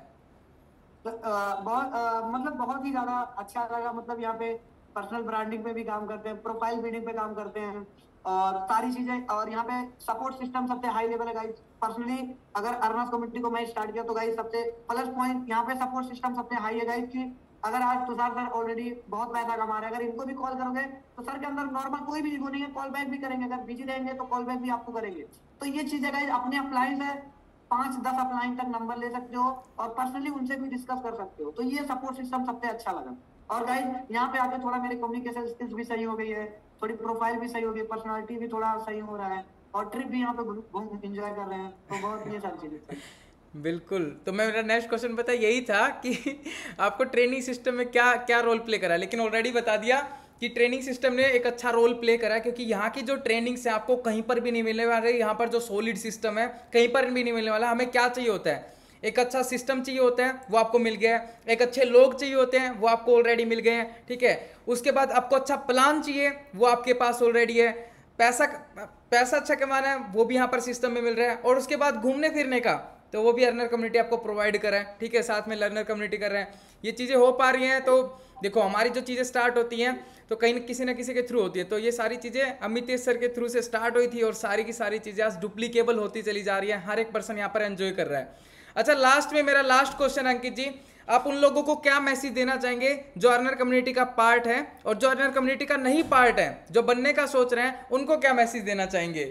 बहुत मतलब बहुत ही ज्यादा अच्छा लगा। मतलब यहाँ पे पर्सनल ब्रांडिंग पे भी काम करते हैं, प्रोफाइल बिल्डिंग पे काम करते हैं और सारी चीजें। और यहाँ पे सपोर्ट सिस्टम सबसे हाई लेवल है गाइस। पर्सनली अगर अर्नर्स कम्युनिटी को मैं स्टार्ट किया तो गाइस सबसे प्लस पॉइंट यहाँ पे सपोर्ट सिस्टम सबसे हाई है गाइस। कि अगर आज तुषार सर ऑलरेडी बहुत पैसा कमा रहे हैं, अगर इनको भी कॉल करोगे तो सर के अंदर नॉर्मल कोई भी इगो नहीं है, कॉल बैक भी करेंगे, अगर बिजी रहेंगे तो कॉल बैक भी आपको करेंगे। तो ये चीज है गाइस, अपने अप्लायंस है 5-10 अपलाइन तक नंबर ले सकते हो और पर्सनली उनसे भी डिस्कस कर सकते हो। तो ये सपोर्ट सिस्टम सबसे अच्छा लगा। और गाइस यहाँ पे आके थोड़ा मेरे कम्युनिकेशन स्किल्स भी सही हो गई है, थोड़ी प्रोफाइल भी सही हो गई, पर्सनालिटी भी थोड़ा सही हो रहा है और ट्रिप भी यहाँ पे घूम एंजॉय कर रहे हैं। तो बहुत ये सारी चीजें। बिल्कुल, तो मैं मेरा नेक्स्ट क्वेश्चन पता यही था कि आपको ट्रेनिंग सिस्टम में क्या क्या रोल प्ले करा, लेकिन ऑलरेडी बता दिया कि ट्रेनिंग सिस्टम ने एक अच्छा रोल प्ले करा है, क्योंकि यहाँ की जो ट्रेनिंग से आपको कहीं पर भी नहीं मिलने वाला है। यहाँ पर जो सॉलिड सिस्टम है कहीं पर भी नहीं मिलने वाला। हमें क्या चाहिए होता है, एक अच्छा सिस्टम चाहिए होता है, वो आपको मिल गया है। एक अच्छे लोग चाहिए होते हैं, वो आपको ऑलरेडी मिल गए हैं, ठीक है। उसके बाद आपको अच्छा प्लान चाहिए, वो आपके पास ऑलरेडी है। पैसा पैसा अच्छा कमाना है, वो भी यहाँ पर सिस्टम में मिल रहा है। और उसके बाद घूमने फिरने का, तो वो भी अर्नर कम्युनिटी आपको प्रोवाइड कर रहा है, ठीक है, साथ में लर्नर कम्युनिटी कर रहे हैं। ये चीज़ें हो पा रही हैं। तो देखो, हमारी जो चीज़ें स्टार्ट होती हैं तो कहीं किसी ना किसी के थ्रू होती है। तो ये सारी चीज़ें अमितेश सर के थ्रू से स्टार्ट हुई थी और सारी की सारी चीज़ें आज डुप्लीकेबल होती चली जा रही है। हर एक पर्सन यहाँ पर एंजॉय कर रहा है। अच्छा, लास्ट में मेरा लास्ट क्वेश्चन अंकित जी, आप उन लोगों को क्या मैसेज देना चाहेंगे जो अर्नर कम्युनिटी का पार्ट है और जो अर्नर कम्युनिटी का नहीं पार्ट है, जो बनने का सोच रहे हैं, उनको क्या मैसेज देना चाहेंगे?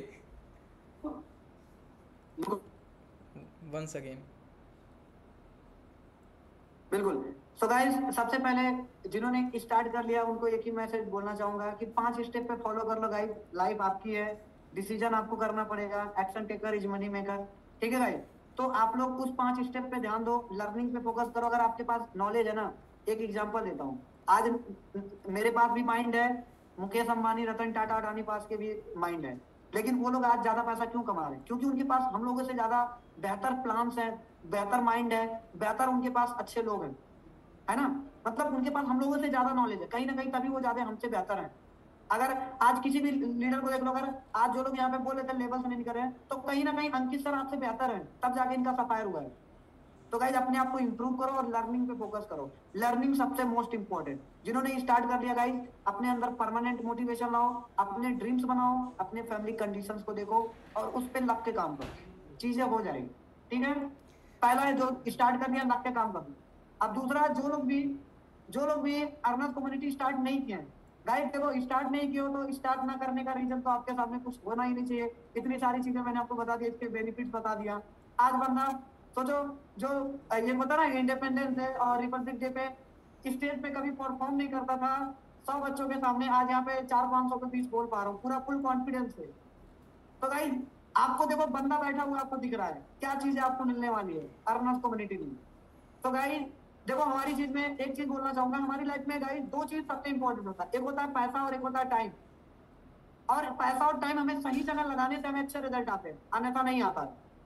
Once again. बिल्कुल। सो गाइस, सबसे पहले जिन्होंने स्टार्ट कर लिया उनको एक ही मैसेज बोलना चाहूंगा कि 5 स्टेप पे फॉलो कर लो गाइस। लाइफ आपकी है, डिसीजन आपको करना पड़ेगा, action taker is money maker, ठीक है गाइस। तो आप लोग उस 5 स्टेप पे ध्यान दो, लर्निंग पे फोकस करो। अगर आपके पास नॉलेज है ना, एक एग्जांपल देता हूँ। आज मेरे पास भी माइंड है, मुकेश अंबानी, रतन टाटा, अडानी पास के भी माइंड है, लेकिन वो लोग आज ज्यादा पैसा क्यों कमा रहे हैं? क्योंकि उनके पास हम लोगों से ज्यादा बेहतर प्लान्स हैं, बेहतर माइंड है, बेहतर उनके पास अच्छे लोग हैं, है ना। मतलब उनके पास हम लोगों से ज्यादा नॉलेज है कहीं ना कहीं, तभी वो ज्यादा हमसे बेहतर है। अगर आज किसी भी लीडर को देख लो, अगर आज जो लोग यहाँ पे बोल रहे थे लेवल से नहीं कर रहे हैं, तो कहीं ना कहीं अंकित सर आपसे बेहतर है, तब जाके इनका सफायर हुआ है। तो गाइज अपने आप को इंप्रूव करो और लर्निंग पे फोकस करो। लर्निंग सबसे मोस्ट इंपॉर्टेंट। जिन्होंने स्टार्ट कर लिया गाइज, अपने अंदर परमानेंट मोटिवेशन लाओ, अपने ड्रीम्स बनाओ, अपने फैमिली कंडीशंस को देखो और उस पर लग के काम करो, चीजें हो जाएगी, ठीक है। पहला जो स्टार्ट कर लिया, लग के काम करो। अब दूसरा, जो लोग भी अर्नर्स कम्युनिटी स्टार्ट नहीं किए हैं गाइस, देखो स्टार्ट नहीं किए हो तो स्टार्ट ना करने का रीजन तो आपके सामने कुछ होना ही नहीं चाहिए। इतनी सारी चीजें मैंने आपको बता दी, इसके बेनिफिट्स बता दिया। आज बंदा सोचो, जो ये पता ना इंडिपेंडेंस डे और रिपब्लिक डे पे स्टेज पे कभी परफॉर्म नहीं करता था 100 बच्चों के सामने, आज यहाँ पे 400-500 के बीच बोल पा रहा हूँ पूरा फुल कॉन्फिडेंस से। तो गाइस आपको देखो, बंदा बैठा हुआ आपको दिख रहा है, क्या चीजें आपको मिलने वाली है अर्नर्स कम्युनिटी में। तो गाइस देखो, हमारी चीज में एक चीज बोलना चाहूंगा, हमारी लाइफ में गाइस 2 चीज सबसे इंपॉर्टेंट होता है, एक होता है पैसा और एक होता है टाइम। और पैसा और टाइम हमें सही जगह लगाने से हमें अच्छे रिजल्ट आते हैं, अन्यथा नहीं आता।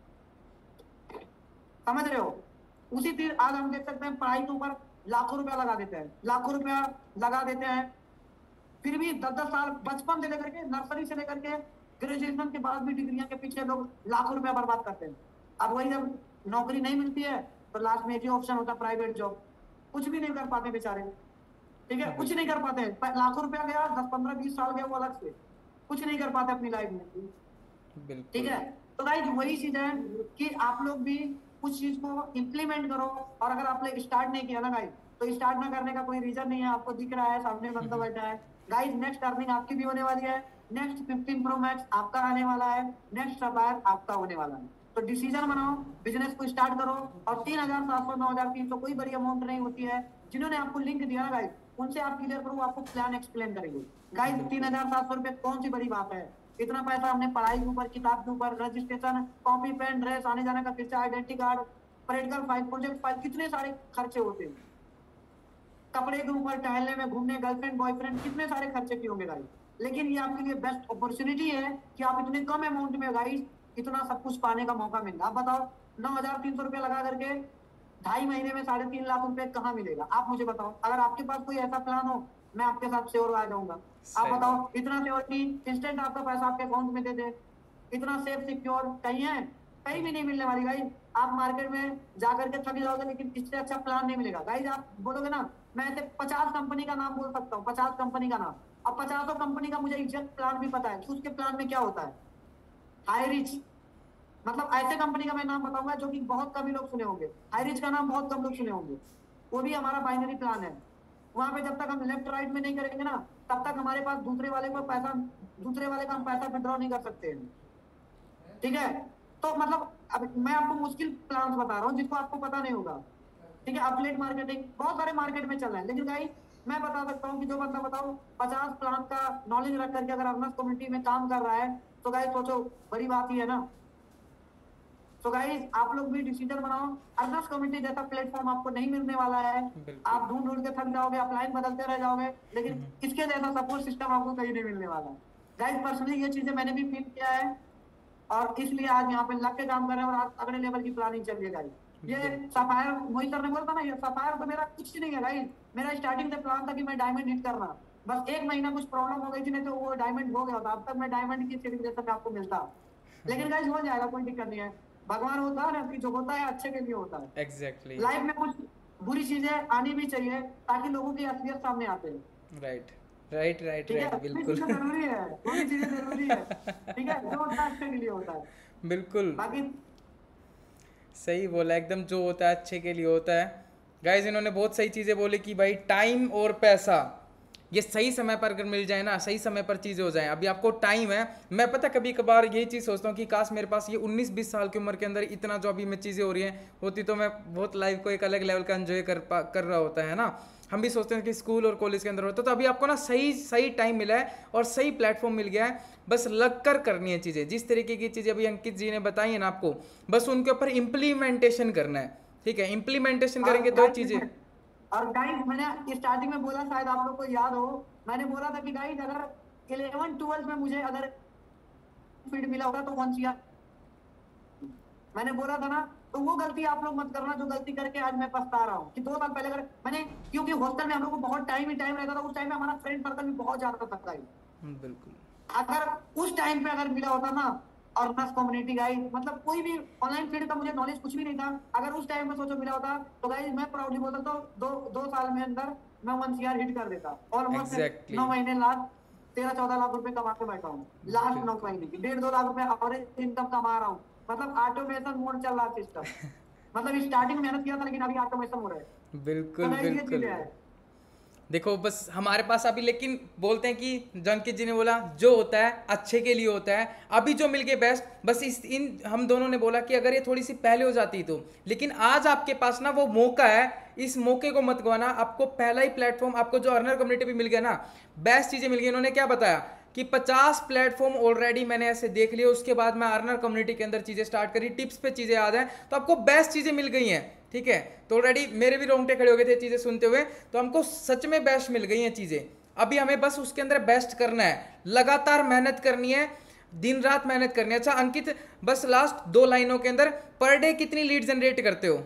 समझ रहे हो? उसी चीज आज हम देख सकते हैं, पढ़ाई के ऊपर लाखों रुपया लगा देते हैं, लाखों रुपया लगा देते हैं, फिर भी 10-10 साल बचपन से लेकर के, नर्सरी से लेकर के ग्रेजुएशन के बाद भी डिग्रियां के पीछे लोग लाखों रुपया बर्बाद करते हैं। अब वही जब नौकरी नहीं मिलती है तो लास्ट में एक ही ऑप्शन होता है, प्राइवेट जॉब। कुछ भी नहीं कर पाते बेचारे, ठीक है, कुछ नहीं कर पाते। लाखों रुपया गया, 10-15-20 साल गया वो अलग से, कुछ नहीं कर पाते अपनी लाइफ में, ठीक है। तो गाइस वही चीज है कि आप लोग भी कुछ चीज को इम्प्लीमेंट करो। और अगर आपने स्टार्ट नहीं किया ना गाइस, तो स्टार्ट ना करने का कोई रीजन नहीं है। आपको दिख रहा है सामने बंदा बैठा है गाइस, नेक्स्ट अर्निंग आपकी भी होने वाली है, नेक्स्ट 15 प्रो मैक्स आपका आने वाला है, नेक्स्ट सफायर आपका होने वाला है। तो डिसीजन बनाओ, बिजनेस को स्टार्ट करो। और 3,700 9,300 कोई बड़ी अमाउंट नहीं होती है। जिन्होंने आपको लिंक दिया ना गाइस, उनसे आप क्लियर करो, आपको प्लान एक्सप्लेन करेंगे। गाइस 3,700 रुपए कौन सी बड़ी बात है? इतना पैसा हमने पढ़ाई के ऊपर, किताब के ऊपर, रजिस्ट्रेशन, कॉपी पेन, ड्रेस, आने जाने का खर्चा, identity card, practical file, project file, कितने सारे खर्चे होते हैं। कपड़े के ऊपर, टहलने में, घूमने, गर्लफ्रेंड बॉयफ्रेंड, कितने सारे खर्चे किए होंगे गाइस। लेकिन ये आपके लिए बेस्ट अपॉर्चुनिटी है कि आप इतने कम अमाउंट में गाइस इतना सब कुछ पाने का मौका मिल रहा। आप बताओ 9,300 रुपया लगा करके 2.5 महीने में 3.5 लाख रुपए कहाँ मिलेगा? आप मुझे बताओ। अगर आपके पास कोई ऐसा प्लान हो, मैं आपके साथ श्योर आ जाऊंगा। आप बताओ, इतना श्योरिटी इंस्टेंट आपका पैसा आपके अकाउंट में दे दे, इतना सेफ सिक्योर कहीं है? कहीं भी नहीं मिलने वाली गाइस। आप मार्केट में जाकर के थक जाओगे, लेकिन इससे अच्छा प्लान नहीं मिलेगा गाइस। आप बोलोगे ना, मैं ऐसे 50 कंपनी का नाम बोल सकता हूँ, 50 कंपनी का नाम। अब 50 कंपनी का मुझे एग्जैक्ट प्लान भी पता है कि उसके प्लान में क्या होता है। हाई रिच, मतलब ऐसे कंपनी का मैं नाम बताऊंगा जो कि बहुत कम ही लोग सुने होंगे। हाई रिच का नाम बहुत कम लोग सुने होंगे। वो भी हमारा बाइनरी प्लान है। वहां पे जब तक हम लेफ्ट राइट में नहीं करेंगे ना, तब तक हमारे पास दूसरे वाले का हम पैसा विड्रॉ नहीं कर सकते हैं। ठीक है? तो मतलब अब मैं आपको मुश्किल प्लान बता रहा हूँ जिसको आपको पता नहीं होगा। ठीक है? एफिलिएट मार्केटिंग बहुत सारे मार्केट में चल रहा है, लेकिन गाइस मैं बता सकता हूँ कि जो बंदा बताओ 50 प्लान का नॉलेज रख करके अगर अर्नर्स कम्युनिटी में काम कर रहा है, तो गाइस सोचो बड़ी बात ही है ना। तो गाइस आप लोग भी डिसीजन बनाओ। अर्नर्स कम्युनिटी जैसा प्लेटफॉर्म आपको नहीं मिलने वाला है। आप ढूंढ ढूंढ के थक जाओगे, अपलाइन बदलते रह जाओगे, लेकिन इसके जैसा सपोर्ट सिस्टम आपको कहीं नहीं मिलने वाला। गाइस पर्सनली ये चीजें मैंने भी फील किया है, और इसलिए आज यहाँ पे लग के काम कर रहे हैं और आज अगले लेवल की प्लानिंग चल रही है गाइस। ये सफायर, मोहित सर ने बोला था ना, ये सफायर तो मेरा कुछ नहीं है गाइस। मेरा स्टार्टिंग से प्लान था कि मैं डायमंड हिट करना, बस 1 महीना कुछ प्रॉब्लम हो गई थी, नहीं तो वो डायमंड हो गया था। अब तक मैं डायमंड की सर्टिफिकेशन आपको मिलता। लेकिन गाइस हो जाएगा, कोई दिक्कत नहीं है। भगवान होता है ना कि जो होता है अच्छे के लिए होता है। एग्जैक्टली। लाइफ में कुछ बुरी चीजें आनी भी चाहिए ताकि लोगों की असलियत सामने आते हैं। राइट राइट राइट राइट, बिल्कुल जरूरी है, वो भी चीजें जरूरी है। ठीक है? जो होता है अच्छे के लिए होता है। बिल्कुल बाकी सही बोला एकदम, जो होता है अच्छे के लिए होता है। गाइज इन्होंने बहुत सही चीज़ें बोली कि भाई टाइम और पैसा ये सही समय पर अगर मिल जाए ना, सही समय पर चीज़ें हो जाएं। अभी आपको टाइम है, मैं पता कभी कभार यही चीज़ सोचता हूँ कि काश मेरे पास ये 19-20 साल की उम्र के अंदर इतना जो अभी में चीज़ें हो रही हैं होती, तो मैं बहुत लाइफ को एक अलग लेवल का एंजॉय कर रहा होता है ना। हम भी सोचते हैं कि स्कूल और कॉलेज के अंदर होता, तो अभी आपको ना सही टाइम मिला है और सही प्लेटफॉर्म मिल गया है। बस लग कर करनी है चीज़ें, जिस तरीके की चीज़ें अभी अंकित जी ने बताई है ना आपको, बस उनके ऊपर इम्प्लीमेंटेशन करना है। ठीक है? इम्प्लीमेंटेशन करेंगे तो चीज़ें। और गाइस मैंने स्टार्टिंग में बोला, शायद आप लोग को याद हो, मैंने बोला था कि गाइस अगर 11-12 में मुझे अगर फील्ड मिला होता तो कौन सी मैंने बोला था ना। तो वो गलती आप लोग मत करना जो गलती करके आज मैं पछता रहा हूँ कि 2 साल पहले अगर मैंने, क्योंकि हॉस्टल में हम लोग को बहुत टाइम रहता था, उस टाइम में हमारा फ्रेंड सर्कल भी बहुत ज्यादा था गाइस। बिल्कुल, अगर उस टाइम पे अगर मिला होता ना अर्नर्स कम्युनिटी गाइस, मतलब कोई भी ऑनलाइन फील्ड का मुझे नॉलेज कुछ भी नहीं था, अगर उस टाइम में सोचो मिला होता तो गाइस मैं प्राउडली बोल सकता हूँ 2 साल में अंदर मैं 1 CR हिट कर देता। ऑलमोस्ट 9 महीने लाख 13-14 लाख रुपए कमा के बैठा हूँ लास्ट 9 महीने की। 1.5-2 लाख रुपए एवरेज इनकम कमा रहा हूँ। मतलब ऑटोमेशन मोड चल रहा है सिस्टम। मतलब स्टार्टिंग मेहनत किया था, लेकिन अभी ऑटोमेशन हो रहा है। बिल्कुल बिल्कुल। देखो बस हमारे पास अभी, लेकिन बोलते हैं कि अंकित जी ने बोला जो होता है अच्छे के लिए होता है। अभी जो मिल गए बेस्ट, बस हम दोनों ने बोला कि अगर ये थोड़ी सी पहले हो जाती तो, लेकिन आज आपके पास ना वो मौका है, इस मौके को मत गवाना। आपको पहला ही प्लेटफॉर्म, आपको जो अर्नर कम्युनिटी भी मिल गया ना, बेस्ट चीजें मिल गई। इन्होंने क्या बताया कि 50 प्लेटफॉर्म ऑलरेडी मैंने ऐसे देख लिए, उसके बाद मैं अर्नर कम्युनिटी के अंदर चीजें स्टार्ट करी, टिप्स पे चीजें याद है, तो आपको बेस्ट चीजें मिल गई हैं। ठीक है? तो ऑलरेडी मेरे भी रोंगटे खड़े हो गए थे चीजें सुनते हुए, तो हमको सच में बेस्ट मिल गई हैं चीजें। अभी हमें बस उसके अंदर बेस्ट करना है, लगातार मेहनत करनी है, दिन रात मेहनत करनी है। अच्छा अंकित, बस लास्ट 2 लाइनों के अंदर, पर डे कितनी लीड जनरेट करते हो?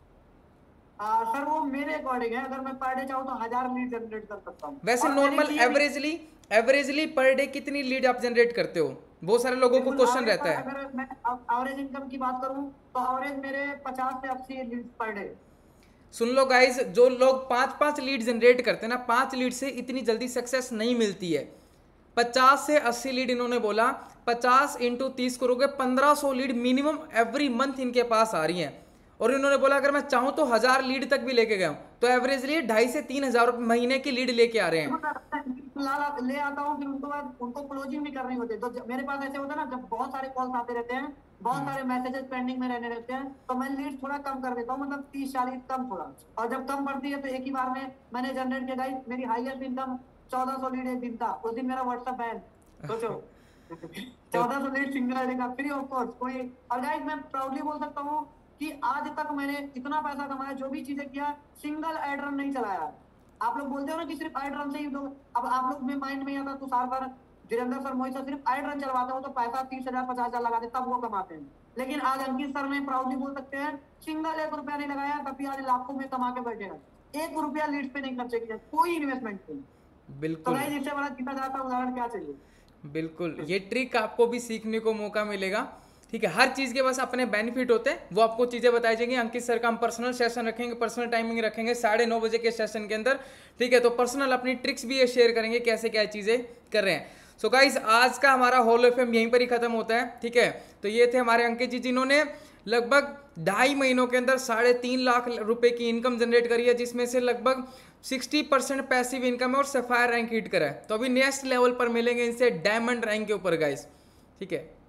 सर वो मेरे अकॉर्डिंग है, अगर मैं पर डे चाहूँ तो 1000 लीड जनरेट कर सकता हूँ। वैसे नॉर्मल एवरेजली पर डे कितनी लीड आप जनरेट करते हो? बहुत सारे लोगों को क्वेश्चन रहता है। अगर मैं एवरेज इनकम की बात करूं तो एवरेज मेरे 50 से 80 लीड पर डे। सुन लो गाइस, जो लोग 5-5 लीड जनरेट करते हैं ना, 5 लीड से इतनी जल्दी सक्सेस नहीं मिलती है। 50 से 80 लीड इन्होंने बोला, 50 × 30 करोगे 1500 लीड मिनिमम एवरी मंथ इनके पास आ रही हैं। और इन्होंने बोला अगर मैं चाहूं तो 1000 लीड तक भी लेके गया हूं, तो एवरेजली 2,500 से 3,000 महीने की लीड लेके आ रहे हैं। ले आता हूँ, फिर उनको बाद उनको क्लोजिंग भी करनी होती है। तो मेरे पास ऐसे होता है ना, जब बहुत सारे कॉल्स आते रहते हैं, बहुत सारे मैसेजेस पेंडिंग में रहने रहते हैं, तो मैं लीड थोड़ा कम कर देता हूँ, मतलब 30-40 कम थोड़ा। और जब कम पड़ती है तो एक ही बार में मैंने जनरेट किया। गाइस मेरी हाईएस्ट इनकम 1400 लीड एक दिन था। उस दिन मेरा व्हाट्सएप बैन, सोचो। 1400 लीड सिंगल आईडी का फ्री ऑफ कॉस्ट कोई। और गाइस मैं प्राउडली बोल सकता हूँ कि आज तक मैंने इतना पैसा कमाया, जो भी चीजें किया, सिंगल एड रन नहीं चलाया। आप लोग बोलते हो ना कि सिर्फ एड रन से ही लोग, अब आप लोग में माइंड में आता Tushar sir, Virendra sir, Mohit sir सिर्फ एड रन चलवाते हो तो पैसा 30,000 50,000 लगाते तब वो कमाते हैं। लेकिन आज अंकित सर में प्राउडली बोल सकते हैं, सिंगल 1 रुपया नहीं लगाया तब भी आज लाखों में कमा के बैठेगा। 1 रुपया लीड्स पे नहीं खर्चे किया, कोई इन्वेस्टमेंट नहीं। तो बिल्कुल गाइस इससे बड़ा जीता जाता उदाहरण क्या चाहिए। बिल्कुल, ये ट्रिक आपको भी सीखने को मौका मिलेगा। ठीक है, हर चीज़ के बस अपने बेनिफिट होते हैं, वो आपको चीज़ें बताई जाएंगी। अंकित सर का हम पर्सनल सेशन रखेंगे, पर्सनल टाइमिंग रखेंगे 9:30 बजे के सेशन के अंदर। ठीक है, तो पर्सनल अपनी ट्रिक्स भी ये शेयर करेंगे कैसे क्या चीज़ें कर रहे हैं। सो गाइस आज का हमारा हॉल ऑफ फेम यहीं पर ही खत्म होता है। ठीक है, तो ये थे हमारे अंकित जी, जिन्होंने लगभग 2.5 महीनों के अंदर 3.5 लाख रुपए की इनकम जनरेट करी है, जिसमें से लगभग 60% पैसिव इनकम है और सफायर रैंक हिट करा है। तो अभी नेक्स्ट लेवल पर मिलेंगे इनसे डायमंड रैंक के ऊपर गाइस। ठीक है।